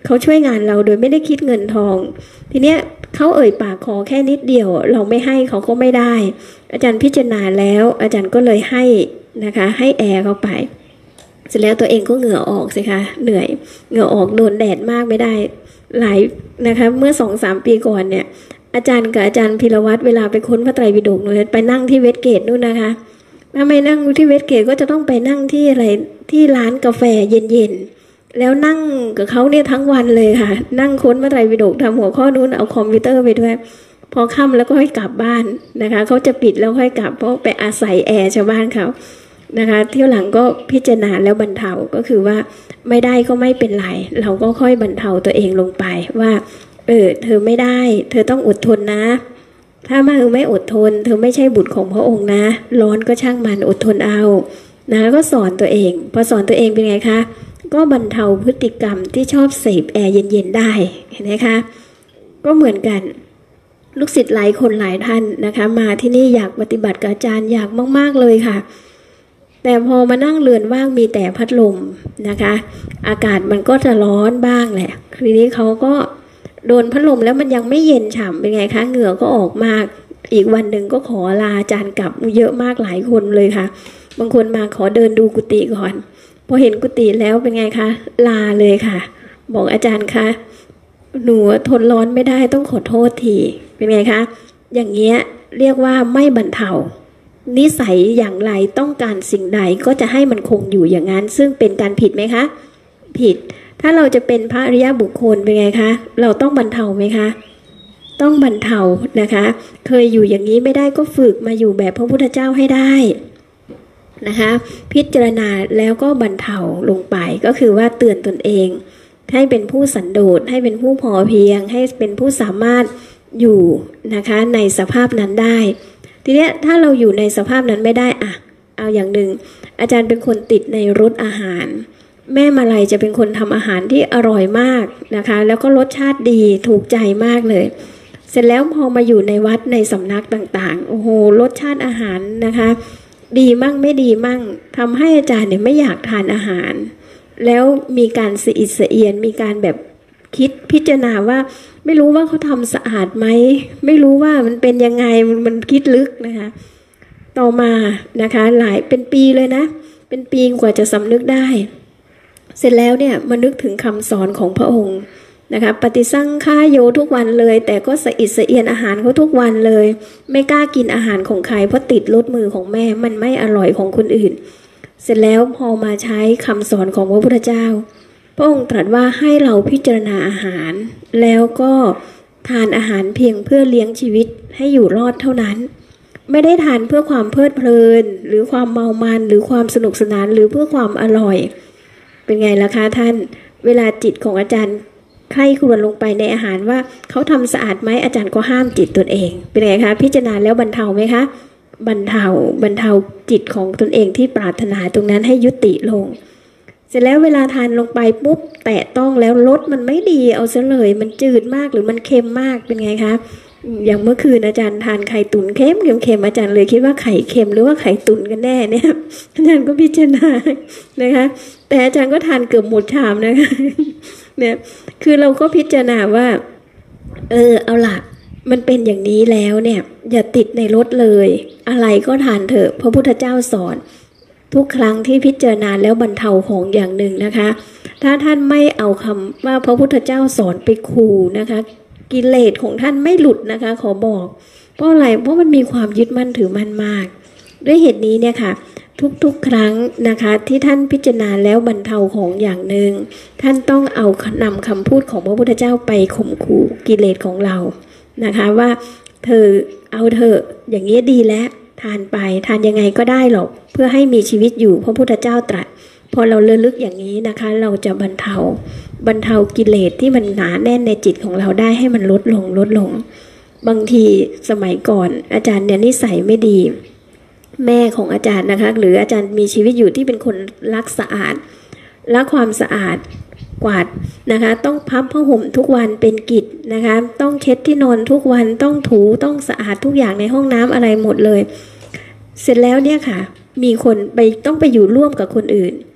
เขาช่วยงานเราโดยไม่ได้คิดเงินทองทีเนี้ยเขาเอ่ยปากขอแค่นิดเดียวเราไม่ให้เขาก็ไม่ได้อาจารย์พิจารณาแล้วอาจารย์ก็เลยให้นะคะให้แอร์เข้าไปเสร็จแล้วตัวเองก็เหงื่อออกสิคะเหนื่อยเหงื่อออกโดนแดดมากไม่ได้หลายนะคะเมื่อ 2-3 ปีก่อนเนี่ยอาจารย์กับอาจารย์พิรวัตรเวลาไปค้นพระไตรปิฎกหนูไปนั่งที่เวสเกตนู่นนะคะถ้าไม่นั่งที่เวสเกตก็จะต้องไปนั่งที่อะไรที่ร้านกาแฟเย็นๆแล้วนั่งกับเขาเนี่ยทั้งวันเลยค่ะนั่งค้นพระไตรปิฎกทำหัวข้อนู้นเอาคอมพิวเตอร์ไปด้วยพอค่ำแล้วก็ค่อยกลับบ้านนะคะเขาจะปิดแล้วค่อยกลับเพราะไปอาศัยแอร์ชาวบ้านเขานะคะเที่ยวหลังก็พิจารณาแล้วบรรเทาก็คือว่าไม่ได้ก็ไม่เป็นไรเราก็ค่อยบรรเทาตัวเองลงไปว่าเธอไม่ได้เธอต้องอดทนนะถ้าเธอไม่อดทนเธอไม่ใช่บุตรของพระองค์นะร้อนก็ช่างมันอดทนเอานะก็สอนตัวเองพอสอนตัวเองเป็นไงคะก็บรรเทาพฤติกรรมที่ชอบเสพแอร์เย็นๆได้เห็นไหมคะก็เหมือนกันลูกศิษย์หลายคนหลายท่านนะคะมาที่นี่อยากปฏิบัติกับอาจารย์อยากมากๆเลยค่ะแต่พอมานั่งเรือนว่างมีแต่พัดลมนะคะอากาศมันก็จะร้อนบ้างแหละทีนี้เขาก็โดนพัดลมแล้วมันยังไม่เย็นฉ่ำเป็นไงคะเหงื่อก็ออกมากอีกวันหนึ่งก็ขอลาอาจารย์กลับเยอะมากหลายคนเลยค่ะบางคนมาขอเดินดูกุฏิก่อนพอเห็นกุฏิแล้วเป็นไงคะลาเลยค่ะบอกอาจารย์คะหนูทนร้อนไม่ได้ต้องขอโทษทีเป็นไงคะอย่างเงี้ยเรียกว่าไม่บรรเทานิสัยอย่างไรต้องการสิ่งใดก็จะให้มันคงอยู่อย่างนั้นซึ่งเป็นการผิดไหมคะผิดถ้าเราจะเป็นพระอริยบุคคลเป็นไงคะเราต้องบรรเทาไหมคะต้องบรรเทานะคะเคยอยู่อย่างนี้ไม่ได้ก็ฝึกมาอยู่แบบพระพุทธเจ้าให้ได้นะคะพิจารณาแล้วก็บรรเทาลงไปก็คือว่าเตือนตนเองให้เป็นผู้สันโดษให้เป็นผู้พอเพียงให้เป็นผู้สามารถอยู่นะคะในสภาพนั้นได้ทีนี้ถ้าเราอยู่ในสภาพนั้นไม่ได้เอาอย่างหนึ่งอาจารย์เป็นคนติดในรสอาหารแม่มาลัยจะเป็นคนทำอาหารที่อร่อยมากนะคะแล้วก็รสชาติดีถูกใจมากเลยเสร็จแล้วพอมาอยู่ในวัดในสำนักต่างๆโอ้โหรสชาติอาหารนะคะดีมั่งไม่ดีมั่งทำให้อาจารย์เนี่ยไม่อยากทานอาหารแล้วมีการสะอิดสะเอียนมีการแบบคิดพิจารณาว่าไม่รู้ว่าเขาทำสะอาดไหมไม่รู้ว่ามันเป็นยังไงมันคิดลึกนะคะต่อมานะคะหลายเป็นปีเลยนะเป็นปีกว่าจะสำนึกได้เสร็จแล้วเนี่ยมานึกถึงคำสอนของพระองค์นะคะปฏิสังฆาโยทุกวันเลยแต่ก็สะอิดสะเอียนอาหารเขาทุกวันเลยไม่กล้ากินอาหารของใครเพราะติดรสมือของแม่มันไม่อร่อยของคนอื่นเสร็จแล้วพอมาใช้คำสอนของพระพุทธเจ้าพระองค์ตรัสว่าให้เราพิจารณาอาหารแล้วก็ทานอาหารเพียงเพื่อเลี้ยงชีวิตให้อยู่รอดเท่านั้นไม่ได้ทานเพื่อความเพลิดเพลินหรือความเมามันหรือความสนุกสนานหรือเพื่อความอร่อยเป็นไงล่ะคะท่านเวลาจิตของอาจารย์ใคร่ครวญลงไปในอาหารว่าเขาทำสะอาดไหมอาจารย์ก็ห้ามจิตตนเองเป็นไงคะพิจารณาแล้วบรรเทาไหมคะบรรเทาจิตของตนเองที่ปรารถนาตรงนั้นให้ยุติลงเสร็จแล้วเวลาทานลงไปปุ๊บแตะต้องแล้วรสมันไม่ดีเอาซะเลยมันจืดมากหรือมันเค็มมากเป็นไงคะอย่างเมื่อคืนอาจารย์ทานไข่ตุ๋นเค็มอาจารย์เลยคิดว่าไข่เค็มหรือว่าไข่ตุ๋นกันแน่เนี่ยอาจารย์ก็พิจารณานะคะแต่อาจารย์ก็ทานเกือบหมดชามนะคะเนี่ยคือเราก็พิจารณาว่าเอาล่ะมันเป็นอย่างนี้แล้วเนี่ยอย่าติดในรสเลยอะไรก็ทานเถอะพระพุทธเจ้าสอนทุกครั้งที่พิจารณาแล้วบรรเทาของอย่างหนึ่งนะคะถ้าท่านไม่เอาคำว่าพระพุทธเจ้าสอนไปขู่นะคะกิเลสของท่านไม่หลุดนะคะขอบอกเพราะอะไรเพราะมันมีความยึดมั่นถือมั่นมากด้วยเหตุนี้เนี่ยค่ะทุกครั้งนะคะที่ท่านพิจารณาแล้วบรรเทาของอย่างหนึ่งท่านต้องเอานำคำพูดของพระพุทธเจ้าไปข่มขู่กิเลสของเรานะคะว่าเธอเอาเถอะอย่างนี้ดีแล้วทานไปทานยังไงก็ได้หรอกเพื่อให้มีชีวิตอยู่พระพุทธเจ้าตรัสพอเราระลึกอย่างนี้นะคะเราจะบรรเทากิเลสที่มันหนาแน่นในจิตของเราได้ให้มันลดลงบางทีสมัยก่อนอาจารย์เนี่ยนิสัยไม่ดีแม่ของอาจารย์นะคะหรืออาจารย์มีชีวิตอยู่ที่เป็นคนรักสะอาดรักความสะอาดกวาดนะคะต้องพับผ้าห่มทุกวันเป็นกิจนะคะต้องเช็ดที่นอนทุกวันต้องถูต้องสะอาดทุกอย่างในห้องน้ำอะไรหมดเลยเสร็จแล้วเนี่ยค่ะมีคนต้องไปอยู่ร่วมกับคนอื่นพ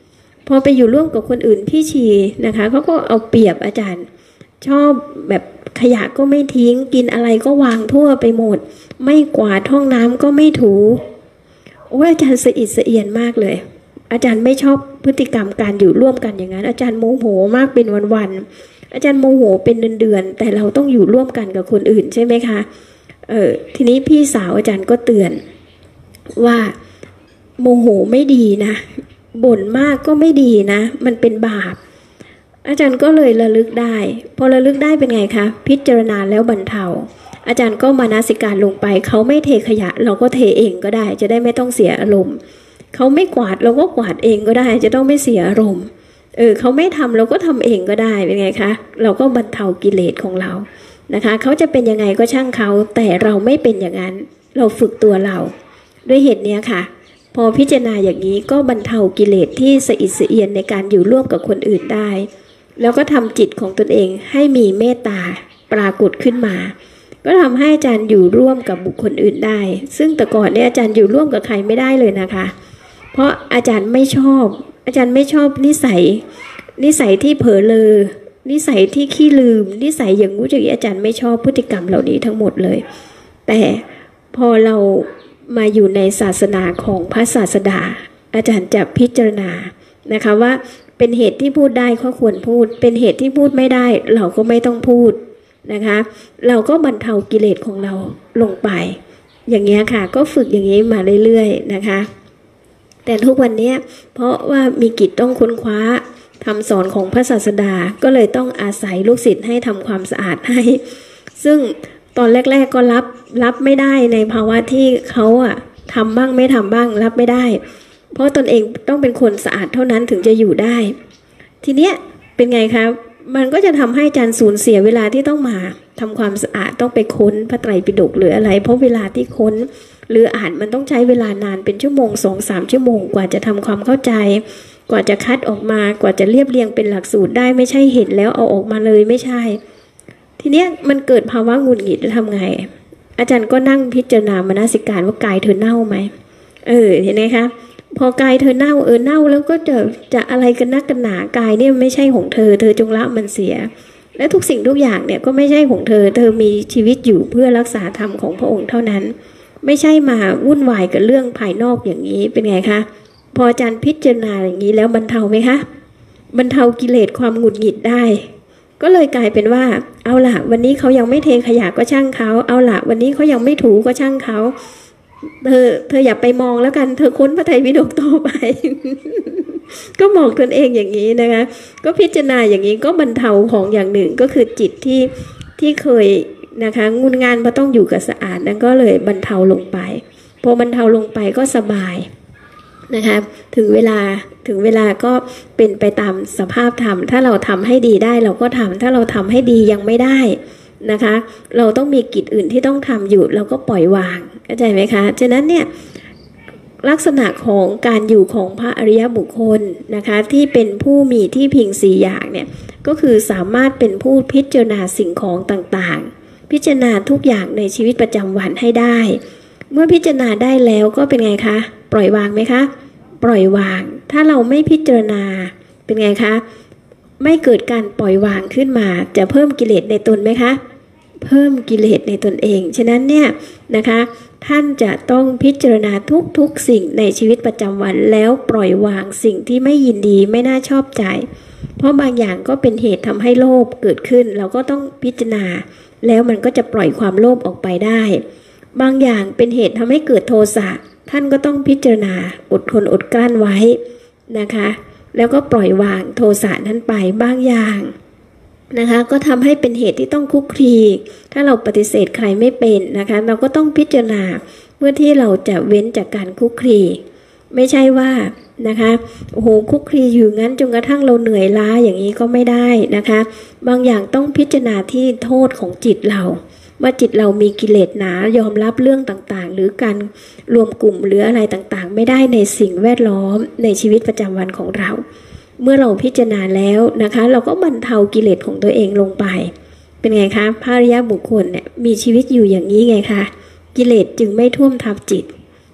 พอไปอยู่ร่วมกับคนอื่นพี่ชีนะคะเขาก็เอาเปรียบอาจารย์ชอบแบบขยะก็ไม่ทิ้งกินอะไรก็วางทั่วไปหมดไม่กวาดห้องน้ำก็ไม่ถูโอ้ยอาจารย์สะอิดสะเอียนมากเลยอาจารย์ไม่ชอบพฤติกรรมการอยู่ร่วมกันอย่างนั้นอาจารย์โมโหมากเป็นวันๆอาจารย์โมโหเป็นเดือนๆแต่เราต้องอยู่ร่วมกันกับคนอื่นใช่ไหมคะทีนี้พี่สาวอาจารย์ก็เตือนว่าโมโหไม่ดีนะบ่นมากก็ไม่ดีนะมันเป็นบาปอาจารย์ก็เลยระลึกได้พอระลึกได้เป็นไงคะพิจารณาแล้วบรรเทาอาจารย์ก็มานาสิการลงไปเขาไม่เทขยะเราก็เทเองก็ได้จะได้ไม่ต้องเสียอารมณ์เขาไม่กวาดเราก็กวาดเองก็ได้จะต้องไม่เสียอารมณ์เขาไม่ทำเราก็ทำเองก็ได้เป็นไงคะเราก็บรรเทากิเลสของเรานะคะเขาจะเป็นยังไงก็ช่างเขาแต่เราไม่เป็นอย่างนั้นเราฝึกตัวเราด้วยเหตุนี้ค่ะพอพิจารณาอย่างนี้ก็บรรเทากิเลสที่สะอิดสะเอียนในการอยู่ร่วมกับคนอื่นได้แล้วก็ทำจิตของตนเองให้มีเมตตาปรากฏขึ้นมาก็ทำให้อาจารย์อยู่ร่วมกับบุคคลอื่นได้ซึ่งแต่ก่อนเนี่ยอาจารย์อยู่ร่วมกับใครไม่ได้เลยนะคะเพราะอาจารย์ไม่ชอบนิสัยที่เผลอเลอนิสัยที่ขี้ลืมนิสัยอย่างงู้อย่างนี้อาจารย์ไม่ชอบพฤติกรรมเหล่านี้ทั้งหมดเลยแต่พอเรามาอยู่ในศาสนาของพระศาสดาอาจารย์จะพิจารณานะคะว่าเป็นเหตุที่พูดได้ก็ควรพูดเป็นเหตุที่พูดไม่ได้เราก็ไม่ต้องพูดนะคะเราก็บรรเทากิเลสของเราลงไปอย่างเงี้ยค่ะก็ฝึกอย่างนี้มาเรื่อยๆนะคะแต่ทุกวันนี้เพราะว่ามีกิจต้องค้นคว้าคำสอนของพระศาสดาก็เลยต้องอาศัยลูกศิษย์ให้ทำความสะอาดให้ซึ่งตอนแรกๆก็รับไม่ได้ในภาวะที่เขาทำบ้างไม่ทำบ้างรับไม่ได้เพราะตนเองต้องเป็นคนสะอาดเท่านั้นถึงจะอยู่ได้ทีเนี้ยเป็นไงคะมันก็จะทำให้อาจารย์สูญเสียเวลาที่ต้องมาทำความสะอาดต้องไปค้นพระไตรปิฎกหรืออะไรเพราะเวลาที่ค้นหรืออ่านมันต้องใช้เวลานานเป็นชั่วโมง 2-3 ชั่วโมงกว่าจะทำความเข้าใจกว่าจะคัดออกมากว่าจะเรียบเรียงเป็นหลักสูตรได้ไม่ใช่เห็นแล้วเอาออกมาเลยไม่ใช่ทีเนี้ยมันเกิดภาวะหงุดหงิดจะทำไงอาจารย์ก็นั่งพิจารณามนสิการว่ากายเธอเน่าไหมเห็นไหมคะพอกายเธอเน่าเน่าแล้วก็จะอะไรกันนักกันหนากายเนี่ยไม่ใช่ของเธอจงละมันเสียและทุกสิ่งทุกอย่างเนี่ยก็ไม่ใช่ของเธอมีชีวิตอยู่เพื่อรักษาธรรมของพระองค์เท่านั้นไม่ใช่มาวุ่นวายกับเรื่องภายนอกอย่างนี้เป็นไงคะพออาจารย์พิจารณาอย่างนี้แล้วบรรเทาไหมคะบรรเทากิเลสความหงุดหงิดได้ก็เลยกลายเป็นว่าเอาล่ะวันนี้เขายังไม่เทขยะก็ช่างเขาเอาล่ะวันนี้เขายังไม่ถูก็ช่างเขาเธออย่าไปมองแล้วกันเธอค้นพระไตรปิฎกต่อไป ก็บอกตนเองอย่างนี้นะคะก็พิจารณาอย่างนี้ก็บรรเทาของอย่างหนึ่งก็คือจิตที่เคยนะคะงุนงานเพราะต้องอยู่กับสะอาดนั้นก็เลยบรรเทาลงไปพอบรรเทาลงไปก็สบายนะคะถึงเวลาก็เป็นไปตามสภาพธรรมถ้าเราทำให้ดีได้เราก็ทำถ้าเราทำให้ดียังไม่ได้นะคะเราต้องมีกิจอื่นที่ต้องทำอยู่เราก็ปล่อยวางเข้าใจไหมคะฉะนั้นเนี่ยลักษณะของการอยู่ของพระอริยบุคคลนะคะที่เป็นผู้มีที่พิง4อย่างเนี่ยก็คือสามารถเป็นผู้พิจารณาสิ่งของต่างๆพิจารณาทุกอย่างในชีวิตประจำวันให้ได้เมื่อพิจารณาได้แล้วก็เป็นไงคะปล่อยวางไหมคะปล่อยวางถ้าเราไม่พิจารณาเป็นไงคะไม่เกิดการปล่อยวางขึ้นมาจะเพิ่มกิเลสในตนไหมคะเพิ่มกิเลสในตนเองฉะนั้นเนี่ยนะคะท่านจะต้องพิจารณาทุกสิ่งในชีวิตประจำวันแล้วปล่อยวางสิ่งที่ไม่ยินดีไม่น่าชอบใจเพราะบางอย่างก็เป็นเหตุทำให้โลภเกิดขึ้นเราก็ต้องพิจารณาแล้วมันก็จะปล่อยความโลภออกไปได้บางอย่างเป็นเหตุทำให้เกิดโทสะท่านก็ต้องพิจารณาอดทนอดกลั้นไว้นะคะแล้วก็ปล่อยวางโทสะนั้นไปบางอย่างนะคะก็ทำให้เป็นเหตุที่ต้องคุกคีถ้าเราปฏิเสธใครไม่เป็นนะคะเราก็ต้องพิจารณาเพื่อที่เราจะเว้นจากการคุกคีไม่ใช่ว่านะคะโอ้โหคุกคีอยู่งั้นจนกระทั่งเราเหนื่อยล้าอย่างนี้ก็ไม่ได้นะคะบางอย่างต้องพิจารณาที่โทษของจิตเราว่าจิตเรามีกิเลสหนายอมรับเรื่องต่างๆหรือการรวมกลุ่มหรืออะไรต่างๆไม่ได้ในสิ่งแวดล้อมในชีวิตประจำวันของเราเมื่อเราพิจารณาแล้วนะคะเราก็บรรเทากิเลสของตัวเองลงไปเป็นไงคะพระอริยบุคคลเนี่ยมีชีวิตอยู่อย่างนี้ไงคะกิเลสจึงไม่ท่วมทับจิต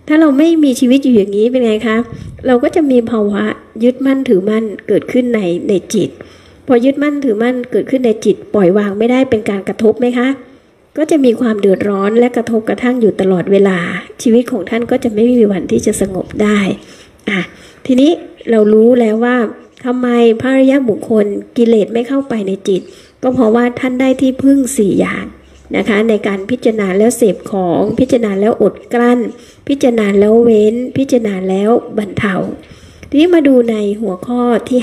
ถ้าเราไม่มีชีวิตอยู่อย่างนี้เป็นไงคะเราก็จะมีภาวะยึดมั่นถือมั่นเกิดขึ้นในจิตพอยึดมั่นถือมั่นเกิดขึ้นในจิตปล่อยวางไม่ได้เป็นการกระทบไหมคะก็จะมีความเดือดร้อนและกระทบกระทั่งอยู่ตลอดเวลาชีวิตของท่านก็จะไม่มีวันที่จะสงบได้ทีนี้เรารู้แล้วว่าทำไมพระอริยบุคคลกิเลสไม่เข้าไปในจิตก็เพราะว่าท่านได้ที่พึ่ง4อย่างนะคะในการพิจารณาแล้วเสพของพิจารณาแล้วอดกลั้นพิจารณาแล้วเว้นพิจารณาแล้วบรรเทาทีนี้มาดูในหัวข้อที่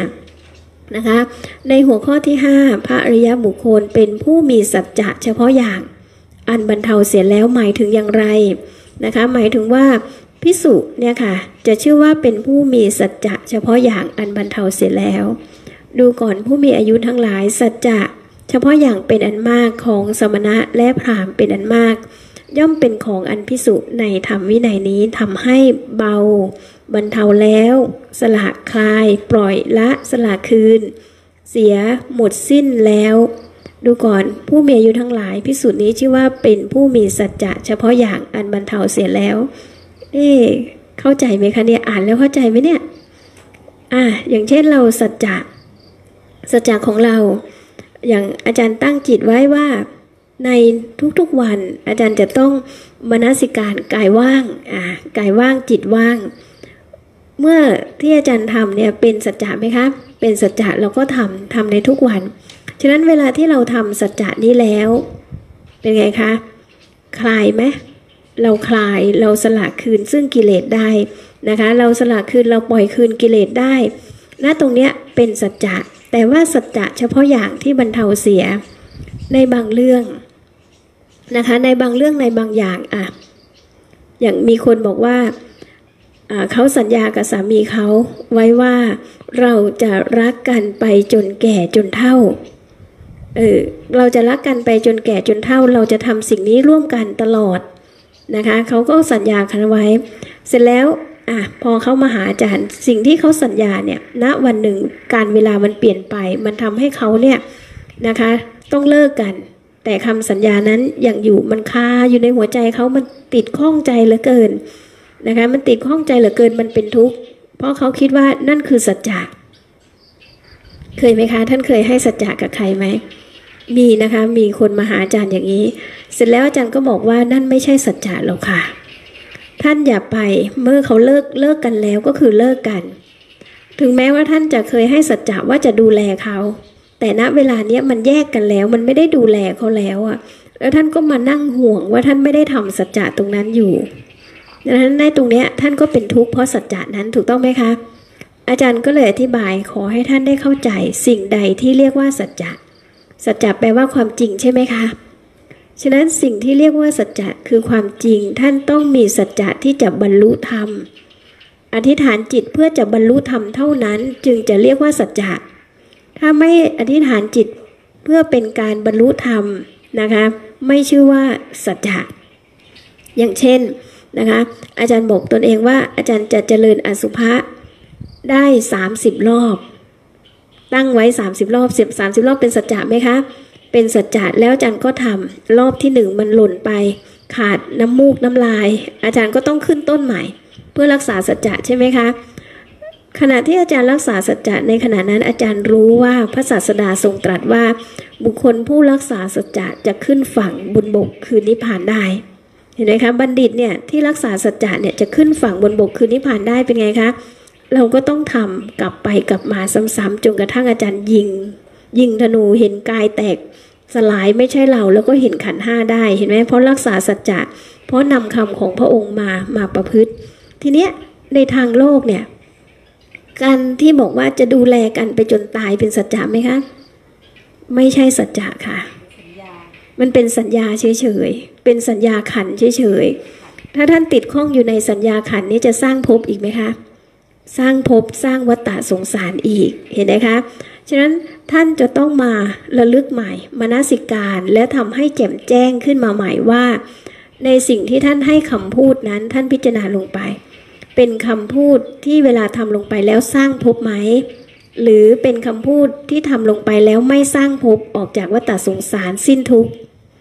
5นะคะในหัวข้อที่5พระอริยบุคคลเป็นผู้มีสัจจะเฉพาะอย่างอันบรรเทาเสียแล้วหมายถึงอย่างไรนะคะหมายถึงว่าภิกษุเนี่ยค่ะจะชื่อว่าเป็นผู้มีสัจจะเฉพาะอย่างอันบรรเทาเสียแล้วดูก่อนผู้มีอายุทั้งหลายสัจจะเฉพาะอย่างเป็นอันมากของสมณะและพราหมณ์เป็นอันมากย่อมเป็นของอันภิกษุในธรรมวินัยนี้ทำให้เบาบรรเทาแล้วสละคลายปล่อยละสละคืนเสียหมดสิ้นแล้วดูก่อนผู้มีอายุทั้งหลายภิกษุนี้ชื่อว่าเป็นผู้มีสัจจะเฉพาะอย่างอันบรรเทาเสียแล้วเข้าใจไหมคะเนี่ยอ่านแล้วเข้าใจไหมเนี่ยอย่างเช่นเราสัจจะของเราอย่างอาจารย์ตั้งจิตไว้ว่าในทุกๆวันอาจารย์จะต้องมนสิการกายว่างกายว่างจิตว่างเมื่อที่อาจารย์ทำเนี่ยเป็นสัจจะไหมคะเป็นสัจจะเราก็ทำในทุกวันฉะนั้นเวลาที่เราทำสัจจะนี้แล้วเป็นไงคะคลายไหมเราคลายเราสละคืนซึ่งกิเลสได้นะคะเราสละคืนเราปล่อยคืนกิเลสได้ณตรงเนี้ยเป็นสัจจะแต่ว่าสัจจะเฉพาะอย่างที่บรรเทาเสียในบางเรื่องนะคะในบางเรื่องในบางอย่างอย่างมีคนบอกว่าเขาสัญญากับสามีเขาไว้ว่าเราจะรักกันไปจนแก่จนเฒ่าเราจะรักกันไปจนแก่จนเฒ่าเราจะทำสิ่งนี้ร่วมกันตลอดนะคะเขาก็สัญญากันไว้เสร็จแล้วพอเขามาหาอาจารย์สิ่งที่เขาสัญญาเนี่ยณวันหนึ่งการเวลามันเปลี่ยนไปมันทำให้เขาเนี่ยนะคะต้องเลิกกันแต่คำสัญญานั้นยังอยู่มันคาอยู่ในหัวใจเขามันติดข้องใจเหลือเกินนะคะมันติดข้องใจเหลือเกินมันเป็นทุกข์เพราะเขาคิดว่านั่นคือสัจจะเคยไหมคะท่านเคยให้สัจจะกับใครไหมมีนะคะมีคนมาหาอาจารย์อย่างนี้เสร็จแล้วอาจารย์ก็บอกว่านั่นไม่ใช่สัจจะหรอกค่ะท่านอย่าไปเมื่อเขาเลิกกันแล้วก็คือเลิกกันถึงแม้ว่าท่านจะเคยให้สัจจะว่าจะดูแลเขาแต่ณเวลาเนี้ยมันแยกกันแล้วมันไม่ได้ดูแลเขาแล้วแล้วท่านก็มานั่งห่วงว่าท่านไม่ได้ทำสัจจะตรงนั้นอยู่ดังนั้นในตรงเนี้ยท่านก็เป็นทุกข์เพราะสัจจะนั้นถูกต้องไหมคะอาจารย์ก็เลยอธิบายขอให้ท่านได้เข้าใจสิ่งใดที่เรียกว่าสัจจะสัจจะแปลว่าความจริงใช่ไหมคะฉะนั้นสิ่งที่เรียกว่าสัจจะคือความจริงท่านต้องมีสัจจะที่จะบรรลุธรรมอธิษฐานจิตเพื่อจะบรรลุธรรมเท่านั้นจึงจะเรียกว่าสัจจะถ้าไม่อธิษฐานจิตเพื่อเป็นการบรรลุธรรมนะคะไม่ชื่อว่าสัจจะอย่างเช่นนะคะอาจารย์บอกตนเองว่าอาจารย์จะเจริญอสุภะได้30รอบตั้งไว้30รอบ30รอบเป็นสัจจะไหมคะเป็นสัจจะแล้วอาจารย์ก็ทำรอบที่1มันหล่นไปขาดน้ำมูกน้ำลายอาจารย์ก็ต้องขึ้นต้นใหม่เพื่อรักษาสัจจะใช่ไหมคะขณะที่อาจารย์รักษาสัจจะในขณะนั้นอาจารย์รู้ว่าพระศาสดาทรงตรัสว่าบุคคลผู้รักษาสัจจะจะขึ้นฝั่งบนบกคือนิพพานได้เห็นไหมคะบัณฑิตเนี่ยที่รักษาสัจจะเนี่ยจะขึ้นฝั่งบนบกคือนิพพานได้เป็นไงคะเราก็ต้องทำกลับไปกลับมาซ้ำๆจนกระทั่งอาจารย์ยิงธนูเห็นกายแตกสลายไม่ใช่เราแล้วก็เห็นขันธ์5ได้เห็นไหมเพราะรักษาสัจจะเพราะนำคำของพระองค์มาประพฤติทีเนี้ยในทางโลกเนี่ยการที่บอกว่าจะดูแลกันไปจนตายเป็นสัจจะไหมคะไม่ใช่สัจจะค่ะมันเป็นสัญญาเฉยๆเป็นสัญญาขันธ์เฉยๆถ้าท่านติดข้องอยู่ในสัญญาขันธ์นี้จะสร้างภพอีกไหมคะสร้างภพสร้างวัฏฏะสงสารอีกเห็นไหมคะฉะนั้นท่านจะต้องมาระลึกใหม่มนสิการและทำให้แจ่มแจ้งขึ้นมาใหม่ว่าในสิ่งที่ท่านให้คำพูดนั้นท่านพิจารณาลงไปเป็นคำพูดที่เวลาทำลงไปแล้วสร้างภพไหมหรือเป็นคำพูดที่ทำลงไปแล้วไม่สร้างภพออกจากวัฏฏะสงสารสิ้นทุกข์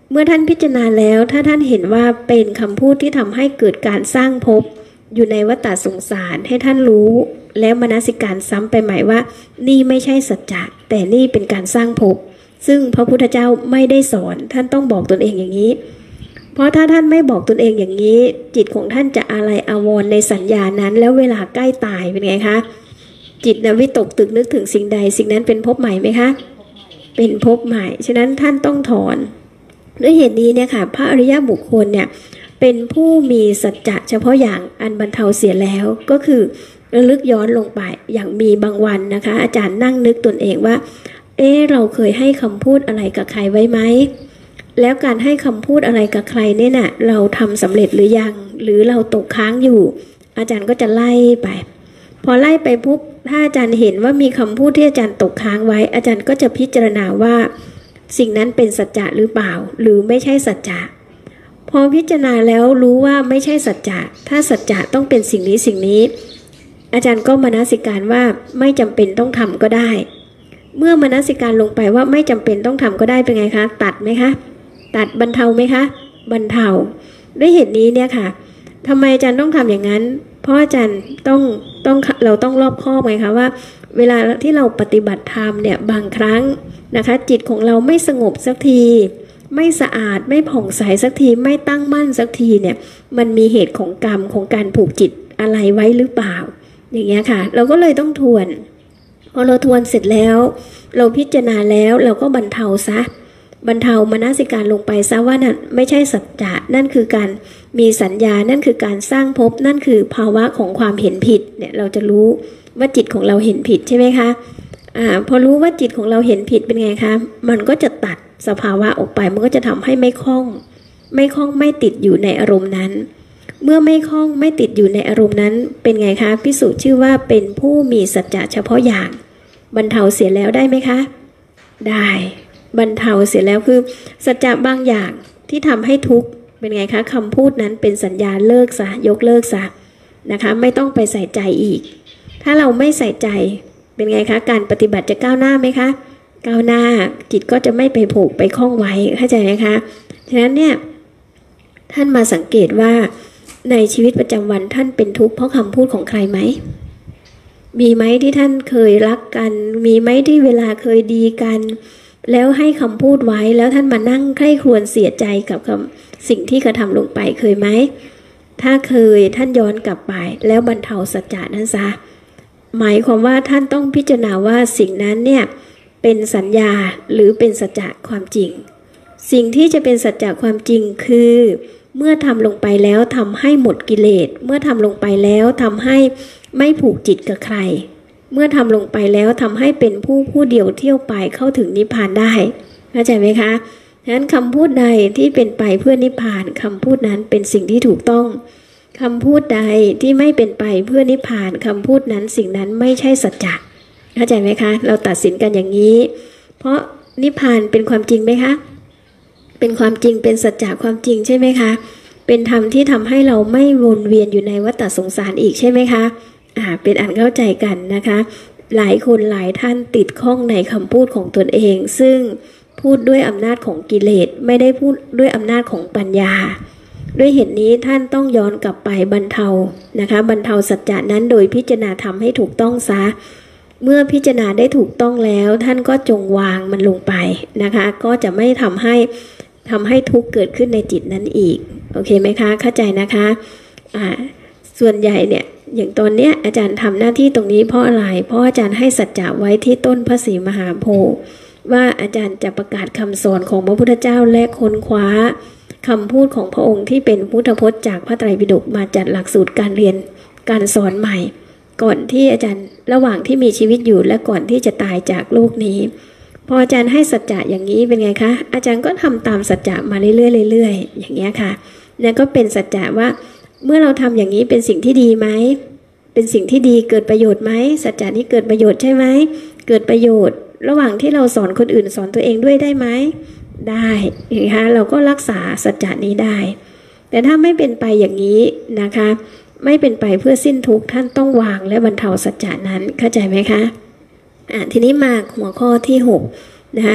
เมื่อท่านพิจารณาแล้วถ้าท่านเห็นว่าเป็นคำพูดที่ทำให้เกิดการสร้างภพอยู่ในวัฏสงสารให้ท่านรู้แล้วมนสิการซ้ำไปใหม่ว่านี่ไม่ใช่สัจจะแต่นี่เป็นการสร้างภพซึ่งพระพุทธเจ้าไม่ได้สอนท่านต้องบอกตนเองอย่างนี้เพราะถ้าท่านไม่บอกตนเองอย่างนี้จิตของท่านจะอะไรอาวรณ์ในสัญญานั้นแล้วเวลาใกล้ตายเป็นไงคะจิตวิตกตึกนึกถึงสิ่งใดสิ่งนั้นเป็นภพใหม่ไหมคะเป็นภพใหม่ฉะนั้นท่านต้องถอนด้วยเหตุนี้เนี่ยค่ะพระอริยบุคคลเนี่ยเป็นผู้มีสัจจะเฉพาะอย่างอันบรรเทาเสียแล้วก็คือระลึกย้อนลงไปอย่างมีบางวันนะคะอาจารย์นั่งนึกตนเองว่าเราเคยให้คำพูดอะไรกับใครไว้ไหมแล้วการให้คำพูดอะไรกับใครเนี่ยน่ะเราทำสำเร็จหรือยังหรือเราตกค้างอยู่อาจารย์ก็จะไล่ไปพอไล่ไปปุ๊บถ้าอาจารย์เห็นว่ามีคำพูดที่อาจารย์ตกค้างไว้อาจารย์ก็จะพิจารณาว่าสิ่งนั้นเป็นสัจจะหรือเปล่าหรือไม่ใช่สัจจะพอพิจารณาแล้วรู้ว่าไม่ใช่สัจจะถ้าสัจจะต้องเป็นสิ่งนี้สิ่งนี้อาจารย์ก็มนสิการว่าไม่จำเป็นต้องทำก็ได้เมื่อมนสิการลงไปว่าไม่จำเป็นต้องทำก็ได้เป็นไงคะตัดไหมคะตัดบรรเทาไหมคะบรรเทาด้วยเหตุนี้เนี่ยค่ะทำไมอาจารย์ต้องทำอย่างนั้นเพราะอาจารย์เราต้องรอบคอบไงคะว่าเวลาที่เราปฏิบัติธรรมเนี่ยบางครั้งนะคะจิตของเราไม่สงบสักทีไม่สะอาดไม่ผ่องใสสักทีไม่ตั้งมั่นสักทีเนี่ยมันมีเหตุของกรรมของการผูกจิตอะไรไว้หรือเปล่าอย่างเงี้ยค่ะเราก็เลยต้องทวนพอเราทวนเสร็จแล้วเราพิจารณาแล้วเราก็บรรเทาซะบรรเทามนสิการลงไปซะว่านั่นไม่ใช่สัจจะนั่นคือการมีสัญญานั่นคือการสร้างภพนั่นคือภาวะของความเห็นผิดเนี่ยเราจะรู้ว่าจิตของเราเห็นผิดใช่ไหมคะพอรู้ว่าจิตของเราเห็นผิดเป็นไงคะมันก็จะตัดสภาวะออกไปมันก็จะทำให้ไม่คล่องไม่ติดอยู่ในอารมณ์นั้นเมื่อไม่คล่องไม่ติดอยู่ในอารมณ์นั้นเป็นไงคะภิกษุชื่อว่าเป็นผู้มีสัจจะเฉพาะอย่างบรรเทาเสียแล้วได้ไหมคะได้บรรเทาเสียแล้วคือสัจจะบางอย่างที่ทำให้ทุกข์เป็นไงคะคำพูดนั้นเป็นสัญญาเลิกซะยกเลิกซะนะคะไม่ต้องไปใส่ใจอีกถ้าเราไม่ใส่ใจเป็นไงคะการปฏิบัติจะก้าวหน้าไหมคะก้าวหน้าจิตก็จะไม่ไปผูกไปคล้องไว้เข้าใจไหมคะฉะนั้นเนี่ยท่านมาสังเกตว่าในชีวิตประจำวันท่านเป็นทุกข์เพราะคำพูดของใครไหมมีไหมที่ท่านเคยรักกันมีไหมที่เวลาเคยดีกันแล้วให้คำพูดไว้แล้วท่านมานั่งใคร่ครวญเสียใจกับสิ่งที่กระทำลงไปเคยไหมถ้าเคยท่านย้อนกลับไปแล้วบรรเทาสัจจะนั้นซะหมายความว่าท่านต้องพิจารณาว่าสิ่งนั้นเนี่ยเป็นสัญญาหรือเป็นสัจจะความจริงสิ่งที่จะเป็นสัจจะความจริงคือเมื่อทำลงไปแล้วทำให้หมดกิเลสเมื่อทำลงไปแล้วทำให้ไม่ผูกจิตกับใครเมื่อทำลงไปแล้วทำให้เป็นผู้เดียวเที่ยวไปเข้าถึงนิพพานได้เข้าใจไหมคะฉะนั้นคำพูดใดที่เป็นไปเพื่อนิพพานคำพูดนั้นเป็นสิ่งที่ถูกต้องคำพูดใดที่ไม่เป็นไปเพื่อนิพพานคำพูดนั้นสิ่งนั้นไม่ใช่สัจจะเข้าใจไหมคะเราตัดสินกันอย่างนี้เพราะนิพพานเป็นความจริงไหมคะเป็นความจริงเป็นสัจจะความจริงใช่ไหมคะเป็นธรรมที่ทำให้เราไม่วนเวียนอยู่ในวัฏสงสารอีกใช่ไหมคะเป็นอันเข้าใจกันนะคะหลายคนหลายท่านติดข้องในคำพูดของตนเองซึ่งพูดด้วยอำนาจของกิเลสไม่ได้พูดด้วยอำนาจของปัญญาด้วยเหตุนี้ท่านต้องย้อนกลับไปบรรเทานะคะบรรเทาสัจจะนั้นโดยพิจารณาทำให้ถูกต้องซะเมื่อพิจารณาได้ถูกต้องแล้วท่านก็จงวางมันลงไปนะคะก็จะไม่ทำให้ทุกข์เกิดขึ้นในจิตนั้นอีกโอเคไหมคะเข้าใจนะคะส่วนใหญ่เนี่ยอย่างตอนเนี้ยอาจารย์ทำหน้าที่ตรงนี้เพราะอะไรเพราะอาจารย์ให้สัจจะไว้ที่ต้นพระศรีมหาโพธิ์ว่าอาจารย์จะประกาศคำสอนของพระพุทธเจ้าและค้นคว้าคำพูดของพระองค์ที่เป็นพุทธพจน์จากพระไตรปิฎกมาจัดหลักสูตรการเรียนการสอนใหม่ก่อนที่อาจารย์ระหว่างที่มีชีวิตอยู่และก่อนที่จะตายจากโลกนี้พออาจารย์ให้สัจจะอย่างนี้เป็นไงคะอาจารย์ก็ทำตามสัจจะมาเรื่อยๆอย่างเงี้ยค่ะนี่ก็เป็นสัจจะว่าเมื่อเราทำอย่างนี้เป็นสิ่งที่ดีไหมเป็นสิ่งที่ดีเกิดประโยชน์ไหมสัจจะนี้เกิดประโยชน์ใช่ไหมเกิดประโยชน์ระหว่างที่เราสอนคนอื่นสอนตัวเองด้วยได้ไหมได้นะคะเราก็รักษาสัจจะนี้ได้แต่ถ้าไม่เป็นไปอย่างนี้นะคะไม่เป็นไปเพื่อสิ้นทุกข์ท่านต้องวางและบรรเทาสัจจะนั้นเข้าใจไหมคะทีนี้มาหัวข้อที่6นะคะ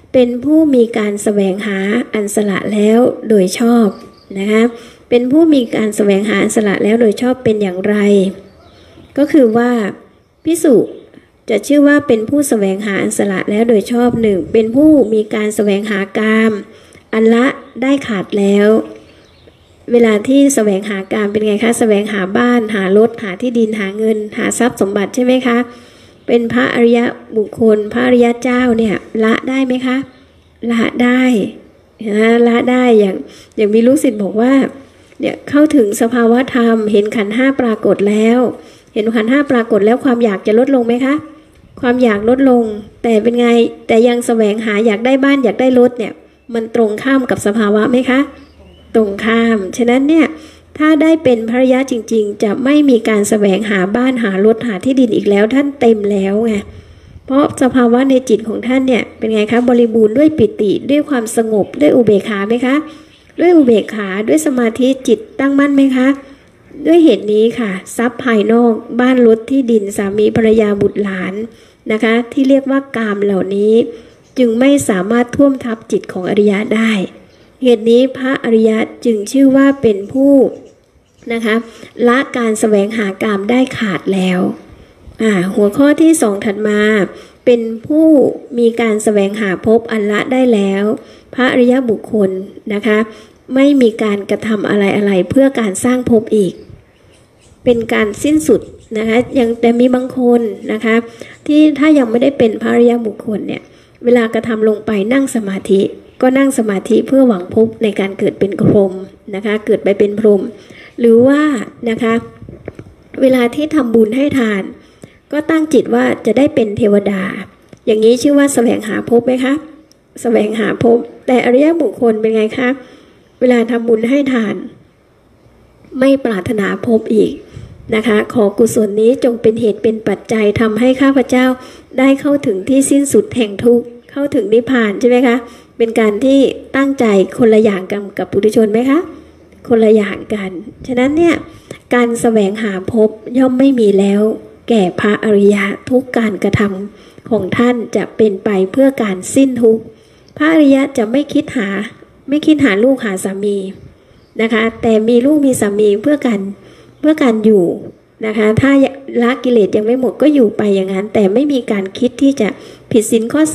เป็นผู้มีการแสวงหาอันสละแล้วโดยชอบนะคะเป็นผู้มีการแสวงหาอันสละแล้วโดยชอบเป็นอย่างไรก็คือว่าภิกษุจะชื่อว่าเป็นผู้แสวงหาอันสละแล้วโดยชอบหนึ่งเป็นผู้มีการแสวงหากามอันละได้ขาดแล้วเวลาที่แสวงหากามเป็นไงคะแสวงหาบ้านหารถหาที่ดินหาเงินหาทรัพย์สมบัติใช่ไหมคะเป็นพระอริยบุคคลพระอริยเจ้าเนี่ยละได้ไหมคะละได้นะละได้อย่างมีลูกศิษย์บอกว่าเนี่ยเข้าถึงสภาวะธรรมเห็นขันธ์ห้าปรากฏแล้วเห็นขันธ์ห้าปรากฏแล้วความอยากจะลดลงไหมคะความอยากลดลงแต่เป็นไงแต่ยังแสวงหาอยากได้บ้านอยากได้รถเนี่ยมันตรงข้ามกับสภาวะไหมคะตรงข้ามฉะนั้นเนี่ยถ้าได้เป็นภริยะจริงๆจะไม่มีการแสวงหาบ้านหารถหาที่ดินอีกแล้วท่านเต็มแล้วไงเพราะสภาวะในจิตของท่านเนี่ยเป็นไงคะบริบูรณ์ด้วยปิติด้วยความสงบด้วยอุเบกขาไหมคะด้วยอุเบกขาด้วยสมาธิจิตตั้งมั่นไหมคะด้วยเหตุนี้ค่ะทรัพย์ภายนอกบ้านรถที่ดินสามีภรรยาบุตรหลานนะคะที่เรียกว่ากามเหล่านี้จึงไม่สามารถท่วมทับจิตของอริยะได้เหตุนี้พระอริยะจึงชื่อว่าเป็นผู้นะคะละการแสวงหากามได้ขาดแล้วหัวข้อที่สองถัดมาเป็นผู้มีการแสวงหาภพอันละได้แล้วพระอริยบุคคลนะคะไม่มีการกระทำอะไรเพื่อการสร้างภพอีกเป็นการสิ้นสุดนะคะยังแต่มีบางคนนะคะที่ถ้ายังไม่ได้เป็นพระอริยบุคคลเนี่ยเวลากระทำลงไปนั่งสมาธิก็นั่งสมาธิเพื่อหวังภพในการเกิดเป็นพรหมนะคะเกิดไปเป็นพรหมหรือว่านะคะเวลาที่ทำบุญให้ทานก็ตั้งจิตว่าจะได้เป็นเทวดาอย่างนี้ชื่อว่าแสวงหาภพไหมคะแสวงหาภพแต่อริยบุคคลเป็นไงคะเวลาทำบุญให้ทานไม่ปรารถนาภพอีกนะคะขอกุศลนี้จงเป็นเหตุเป็นปัจจัยทำให้ข้าพเจ้าได้เข้าถึงที่สิ้นสุดแห่งทุกข์เข้าถึงนิพพานใช่ไหมคะเป็นการที่ตั้งใจคนละอย่างกับปุถุชนไหมคะคนละอย่างกันฉะนั้นเนี่ยการแสวงหาภพย่อมไม่มีแล้วแก่พระอริยะทุกการกระทำของท่านจะเป็นไปเพื่อการสิ้นทุกข์พระอริยะจะไม่คิดหาลูกหาสามีนะคะแต่มีลูกมีสามีเพื่อการอยู่นะคะถ้าละกิเลสยังไม่หมดก็อยู่ไปอย่างนั้นแต่ไม่มีการคิดที่จะผิดศีลข้อ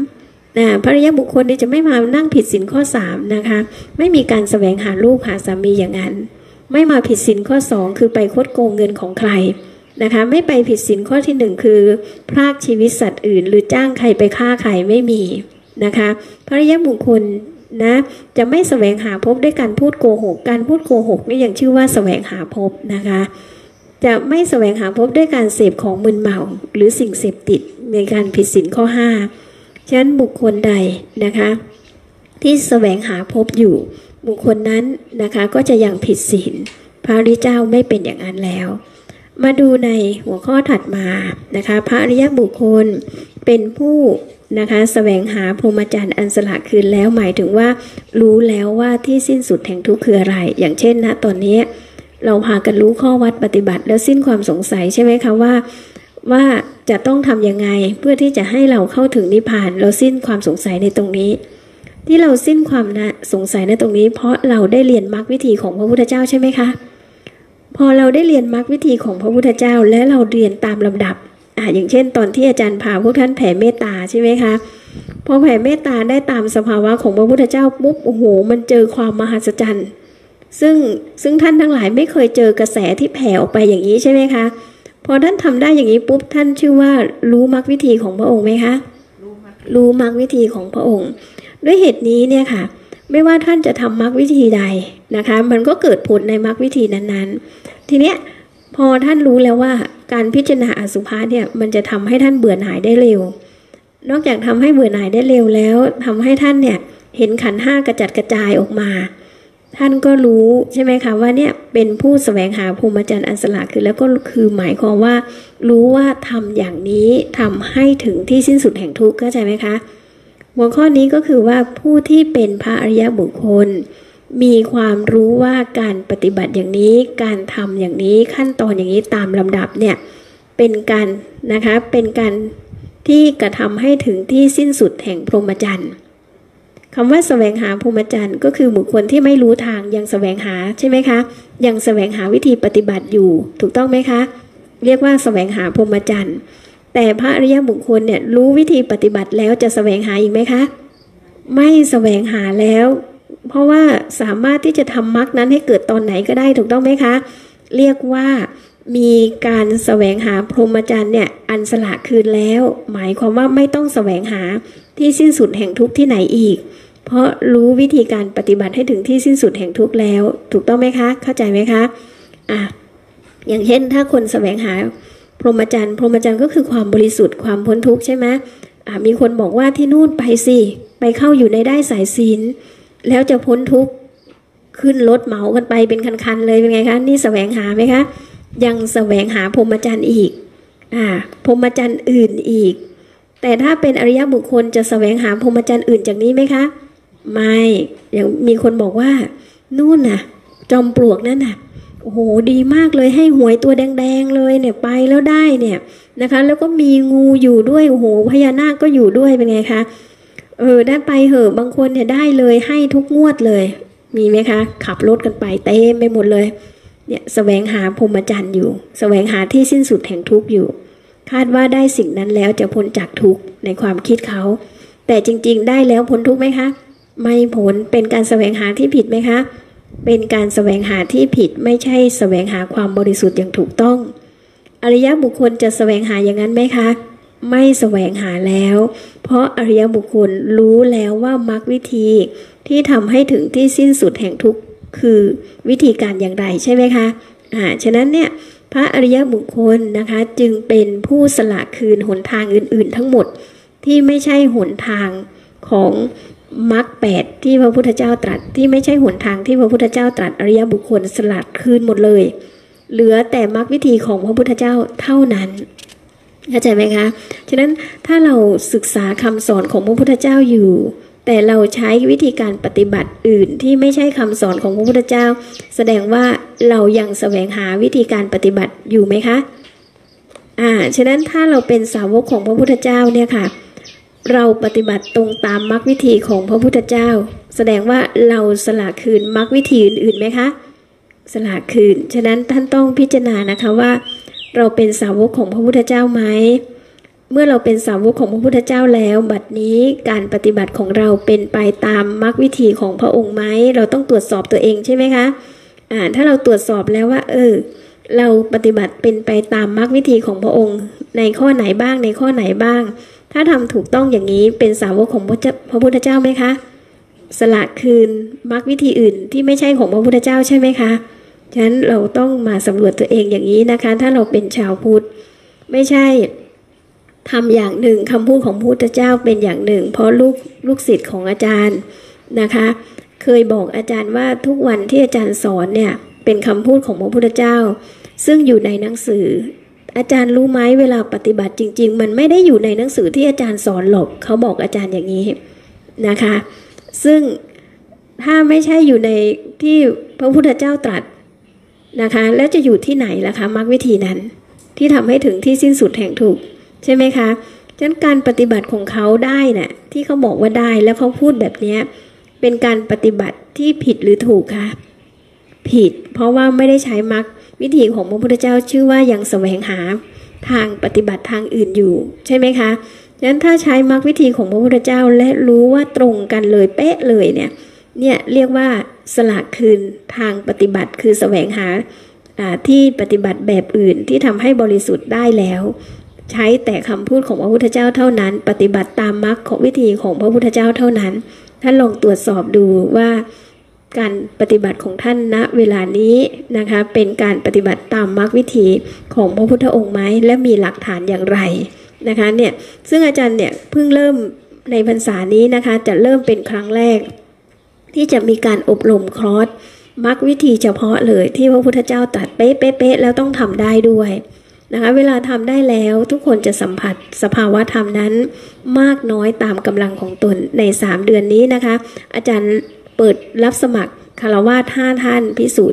3พระอริยบุคคลนี่จะไม่มานั่งผิดศีลข้อ3นะคะไม่มีการแสวงหาลูกหาสามีอย่างนั้นไม่มาผิดศีลข้อ2คือไปคดโกงเงินของใครนะคะไม่ไปผิดศีลข้อที่1คือพรากชีวิตสัตว์อื่นหรือจ้างใครไปฆ่าใครไม่มีนะคะพระอริยบุคคลนะจะไม่แสวงหาภพด้วยการพูดโกหกการพูดโกหกนี่ยังชื่อว่าแสวงหาภพนะคะจะไม่แสวงหาภพด้วยการเสพของมึนเมาหรือสิ่งเสพติดในการผิดศีลข้อ5ฉะนั้นบุคคลใดนะคะที่แสวงหาภพอยู่บุคคลนั้นนะคะก็จะยังผิดศีลพระอริยเจ้าไม่เป็นอย่างนั้นแล้วมาดูในหัวข้อถัดมานะคะพระอริยบุคคลเป็นผู้นะคะแสวงหาพรหมจรรย์อันสละคืนแล้วหมายถึงว่ารู้แล้วว่าที่สิ้นสุดแห่งทุกข์คืออะไรอย่างเช่นนะตอนนี้เราพากันรู้ข้อวัดปฏิบัติแล้วสิ้นความสงสัยใช่ไหมคะว่าจะต้องทำยังไงเพื่อที่จะให้เราเข้าถึงนิพพานเราสิ้นความสงสัยในตรงนี้ที่เราสิ้นความสงสัยในตรงนี้เพราะเราได้เรียนมรรควิธีของพระพุทธเจ้าใช่ไหมคะพอเราได้เรียนมรรควิธีของพระพุทธเจ้าและเราเรียนตามลำดับอย่างเช่นตอนที่อาจารย์พาพวกท่านแผ่เมตตาใช่ไหมคะพอแผ่เมตตาได้ตามสภาวะของพระพุทธเจ้าปุ๊บโอ้โหมันเจอความมหัศจรรย์ซึ่งท่านทั้งหลายไม่เคยเจอกระแสที่แผ่ออกไปอย่างนี้ใช่ไหมคะพอท่านทำได้อย่างนี้ปุ๊บท่านชื่อว่ารู้มรรควิธีของพระองค์ไหมคะรู้มรรควิธีของพระองค์ด้วยเหตุนี้เนี่ยค่ะไม่ว่าท่านจะทำมรรควิธีใดนะคะมันก็เกิดผลในมรรควิธีนั้นๆทีเนี้ยพอท่านรู้แล้วว่าการพิจารณาอสุภะเนี่ยมันจะทำให้ท่านเบื่อหน่ายได้เร็วนอกจากทำให้เบื่อหน่ายได้เร็วแล้วทำให้ท่านเนี่ยเห็นขันธ์ห้ากระจัดกระจายออกมาท่านก็รู้ใช่ไหมคะว่าเนี่ยเป็นผู้แสวงหาพรหมจรรย์อันสละคือแล้วก็คือหมายความว่ารู้ว่าทำอย่างนี้ทำให้ถึงที่สิ้นสุดแห่งทุกข์เข้าใจไหมคะหัวข้อนี้ก็คือว่าผู้ที่เป็นพระอริยบุคคลมีความรู้ว่าการปฏิบัติอย่างนี้การทำอย่างนี้ขั้นตอนอย่างนี้ตามลำดับเนี่ยเป็นการนะคะเป็นการที่กระทำให้ถึงที่สิ้นสุดแห่งพรหมจรรย์คำว่าแสวงหาพรหมจรรย์ก็คือบุคคลที่ไม่รู้ทางยังแสวงหาใช่ไหมคะยังแสวงหาวิธีปฏิบัติอยู่ถูกต้องไหมคะเรียกว่าแสวงหาพรหมจรรย์แต่พระอริยบุคคลเนี่ยรู้วิธีปฏิบัติแล้วจะแสวงหาอีกไหมคะไม่แสวงหาแล้วเพราะว่าสามารถที่จะทำมรรคนั้นให้เกิดตอนไหนก็ได้ถูกต้องไหมคะเรียกว่ามีการแสวงหาพรหมจรรย์เนี่ยอันสละคืนแล้วหมายความว่าไม่ต้องแสวงหาที่สิ้นสุดแห่งทุกข์ที่ไหนอีกเพราะรู้วิธีการปฏิบัติให้ถึงที่สิ้นสุดแห่งทุกข์แล้วถูกต้องไหมคะเข้าใจไหมคะอย่างเช่นถ้าคนแสวงหาพรหมจรรย์ก็คือความบริสุทธิ์ความพ้นทุกข์ใช่ไหมมีคนบอกว่าที่นู่นไปสิไปเข้าอยู่ในได้สายศีลแล้วจะพ้นทุกข์ขึ้นรถเหมากันไปเป็นคันๆเลยเป็นไงคะนี่แสวงหาไหมคะยังแสวงหาพรหมจรรย์อีกพรหมจรรย์อื่นอีกแต่ถ้าเป็นอริยบุคคลจะแสวงหาพรหมจรรย์อื่นจากนี้ไหมคะไม่อย่างมีคนบอกว่านู่นน่ะจอมปลวกนั่นน่ะโอ้โหดีมากเลยให้หวยตัวแดงๆเลยเนี่ยไปแล้วได้เนี่ยนะคะแล้วก็มีงูอยู่ด้วยโอ้โหพญานาคก็อยู่ด้วยเป็นไงคะได้ไปเหอะบางคนเนี่ยได้เลยให้ทุกงวดเลยมีไหมคะขับรถกันไปเต็มไปหมดเลยเนี่ยแสวงหาพรหมจรรย์อยู่แสวงหาที่สิ้นสุดแห่งทุกข์อยู่คาดว่าได้สิ่งนั้นแล้วจะพ้นจากทุกข์ในความคิดเขาแต่จริงๆได้แล้วพ้นทุกข์ไหมคะไม่พ้นเป็นการแสวงหาที่ผิดไหมคะเป็นการแสวงหาที่ผิดไม่ใช่แสวงหาความบริสุทธิ์อย่างถูกต้องอริยบุคคลจะแสวงหาอย่างนั้นไหมคะไม่แสวงหาแล้วเพราะอริยบุคคลรู้แล้วว่ามรรควิธีที่ทำให้ถึงที่สิ้นสุดแห่งทุกข์คือวิธีการอย่างไรใช่ไหมคะฉะนั้นเนี่ยพระอริยบุคคลนะคะจึงเป็นผู้สละคืนหนทางอื่นๆทั้งหมดที่ไม่ใช่หนทางของมรรค8ที่พระพุทธเจ้าตรัสที่ไม่ใช่หนทางที่พระพุทธเจ้าตรัสอริยบุคคลสละคืนหมดเลยเหลือแต่มรรควิธีของพระพุทธเจ้าเท่านั้นเข้าใจไหมคะฉะนั้นถ้าเราศึกษาคำสอนของพระพุทธเจ้าอยู่แต่เราใช้วิธีการปฏิบัติอื่นที่ไม่ใช่คำสอนของพระพุทธเจ้าแสดงว่าเรายังแสวงหาวิธีการปฏิบัติอยู่ไหมคะฉะนั้นถ้าเราเป็นสาวกของพระพุทธเจ้าเนี่ยค่ะเราปฏิบัติตรงตามมรรควิธีของพระพุทธเจ้าแสดงว่าเราสละคืนมรรควิธีอื่นๆไหมคะสละคืนฉะนั้นท่านต้องพิจารณานะคะว่าเราเป็นสาวกของพระพุทธเจ้าไหมเมื่อเราเป็นสาวกของพระพุทธเจ้าแล้วบัดนี้การปฏิบัติของเราเป็นไปตามมรรควิธีของพระองค์ไหมเราต้องตรวจสอบตัวเองใช่ไหมคะถ้าเราตรวจสอบแล้วว่าเราปฏิบัติเป็นไปตามมรรควิธีของพระองค์ในข้อไหนบ้างในข้อไหนบ้างถ้าทำถูกต้องอย่างนี้เป็นสาวกของพระพุทธเจ้าไหมคะสละคืนมรรควิธีอื่นที่ไม่ใช่ของพระพุทธเจ้าใช่ไหมคะฉะนั้นเราต้องมาสำรวจตัวเองอย่างนี้นะคะถ้าเราเป็นชาวพุทธไม่ใช่ทำอย่างหนึ่งคำพูดของพระพุทธเจ้าเป็นอย่างหนึ่งเพราะลูกศิษย์ของอาจารย์นะคะเคยบอกอาจารย์ว่าทุกวันที่อาจารย์สอนเนี่ยเป็นคำพูดของพระพุทธเจ้าซึ่งอยู่ในหนังสืออาจารย์รู้ไหมเวลาปฏิบัติจริงๆมันไม่ได้อยู่ในหนังสือที่อาจารย์สอนหรอกเขาบอกอาจารย์อย่างนี้นะคะซึ่งถ้าไม่ใช่อยู่ในที่พระพุทธเจ้าตรัสนะคะแล้วจะอยู่ที่ไหนล่ะคะมรรควิธีนั้นที่ทำให้ถึงที่สิ้นสุดแห่งทุกข์ใช่ไหมคะฉะนั้นการปฏิบัติของเขาได้น่ะที่เขาบอกว่าได้แล้วเขาพูดแบบนี้เป็นการปฏิบัติที่ผิดหรือถูกคะผิดเพราะว่าไม่ได้ใช้มรรควิธีของพระพุทธเจ้าชื่อว่ายังแสวงหาทางปฏิบัติทางอื่นอยู่ใช่ไหมคะฉะนั้นถ้าใช้มรรควิธีของพระพุทธเจ้าและรู้ว่าตรงกันเลยเป๊ะเลยเนี่ยเรียกว่าสละคืนทางปฏิบัติคือแสวงหาที่ปฏิบัติแบบอื่นที่ทำให้บริสุทธิ์ได้แล้วใช้แต่คำพูดของพระพุทธเจ้าเท่านั้นปฏิบัติตามมรรคของวิธีของพระพุทธเจ้าเท่านั้นท่านลองตรวจสอบดูว่าการปฏิบัติของท่านณเวลานี้นะคะเป็นการปฏิบัติตามมรรควิธีของพระพุทธองค์ไหมและมีหลักฐานอย่างไรนะคะซึ่งอาจารย์เพิ่งเริ่มในพรรษานี้นะคะจะเริ่มเป็นครั้งแรกที่จะมีการอบรมคอร์สมรรควิธีเฉพาะเลยที่พระพุทธเจ้าตรัสเป๊ะๆแล้วต้องทำได้ด้วยนะคะเวลาทำได้แล้วทุกคนจะสัมผัสสภาวะธรรมนั้นมากน้อยตามกำลังของตนใน3 เดือนนี้นะคะอาจารย์เปิดรับสมัครคฤหัสถ์5 ท่านภิกษุ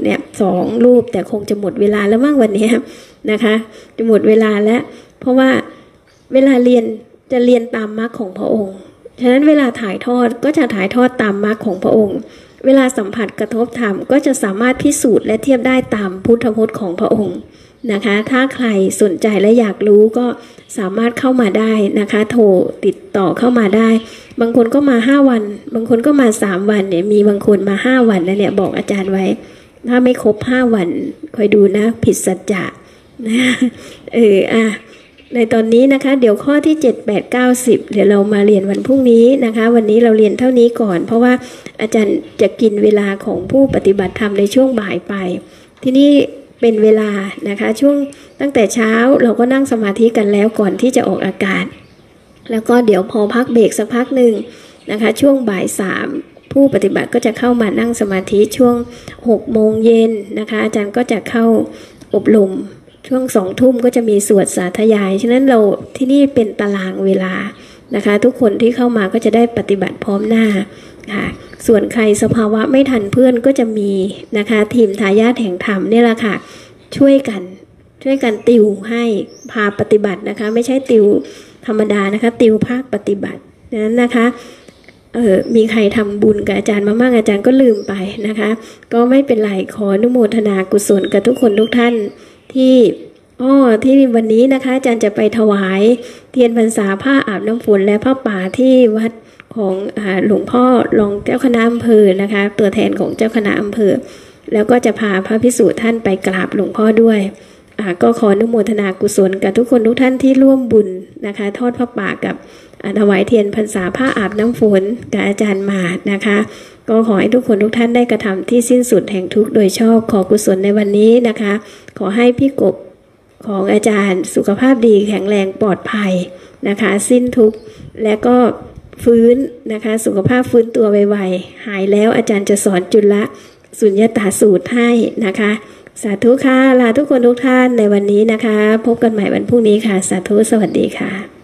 2 รูปแต่คงจะหมดเวลาแล้วมั้งวันนี้นะคะจะหมดเวลาแล้วเพราะว่าเวลาเรียนจะเรียนตามมรรคของพระองค์ฉฉะนั้นเวลาถ่ายทอดก็จะถ่ายทอดตามมรรคของพระองค์เวลาสัมผัสกระทบธรรมก็จะสามารถพิสูจน์และเทียบได้ตามพุทธพจน์ของพระองค์นะคะถ้าใครสนใจและอยากรู้ก็สามารถเข้ามาได้นะคะโทรติดต่อเข้ามาได้บางคนก็มา5วันบางคนก็มา3วันเนี่ยมีบางคนมา5วันแล้วเนี่ยบอกอาจารย์ไว้ถ้าไม่ครบ5วันคอยดูนะผิดสัจจะนะในตอนนี้นะคะเดี๋ยวข้อที่7 8 9 10เดี๋ยวเรามาเรียนวันพรุ่งนี้นะคะวันนี้เราเรียนเท่านี้ก่อนเพราะว่าอาจารย์จะกินเวลาของผู้ปฏิบัติธรรมในช่วงบ่ายไปที่นี่เป็นเวลานะคะช่วงตั้งแต่เช้าเราก็นั่งสมาธิกันแล้วก่อนที่จะออกอากาศแล้วก็เดี๋ยวพอพักเบรกสักพักหนึ่งนะคะช่วงบ่าย3ผู้ปฏิบัติก็จะเข้ามานั่งสมาธิช่วง6 โมงเย็นนะคะอาจารย์ก็จะเข้าอบรมช่วง2 ทุ่มก็จะมีสวดสาธยายฉะนั้นเราที่นี่เป็นตารางเวลานะคะทุกคนที่เข้ามาก็จะได้ปฏิบัติพร้อมหน้าค่ะส่วนใครสภาวะไม่ทันเพื่อนก็จะมีนะคะทีมทายาทแห่งธรรมนี่แหละค่ะช่วยกันติวให้พาปฏิบัตินะคะไม่ใช่ติวธรรมดานะคะติวภาคปฏิบัตินั้นนะคะมีใครทำบุญกับอาจารย์มากๆอาจารย์ก็ลืมไปนะคะก็ไม่เป็นไรขออนุโมทนากุศลกับทุกคนทุกท่านที่วันนี้นะคะอาจารย์จะไปถวายเทียนพรรษาผ้าอาบน้ำฝนและผ้าป่าที่วัดของหลวงพ่อรองเจ้าคณะอำเภอนะคะตัวแทนของเจ้าคณะอำเภอแล้วก็จะพาพระภิกษุท่านไปกราบหลวงพ่อด้วยก็ขออนุโมทนากุศลกับทุกคนทุกท่านที่ร่วมบุญนะคะทอดผ้าป่ากับถวายเทียนพรรษาผ้าอาบน้ำฝนกับอาจารย์มานะคะก็ขอให้ทุกคนทุกท่านได้กระทำที่สิ้นสุดแห่งทุกข์โดยชอบขอกุศลในวันนี้นะคะขอให้พี่กบของอาจารย์สุขภาพดีแข็งแรงปลอดภัยนะคะสิ้นทุกข์และก็ฟื้นนะคะสุขภาพฟื้นตัวไวๆหายแล้วอาจารย์จะสอนจุลสุญญตาสูตรให้นะคะสาธุค่ะลาทุกคนทุกท่านในวันนี้นะคะพบกันใหม่วันพรุ่งนี้ค่ะสาธุสวัสดีค่ะ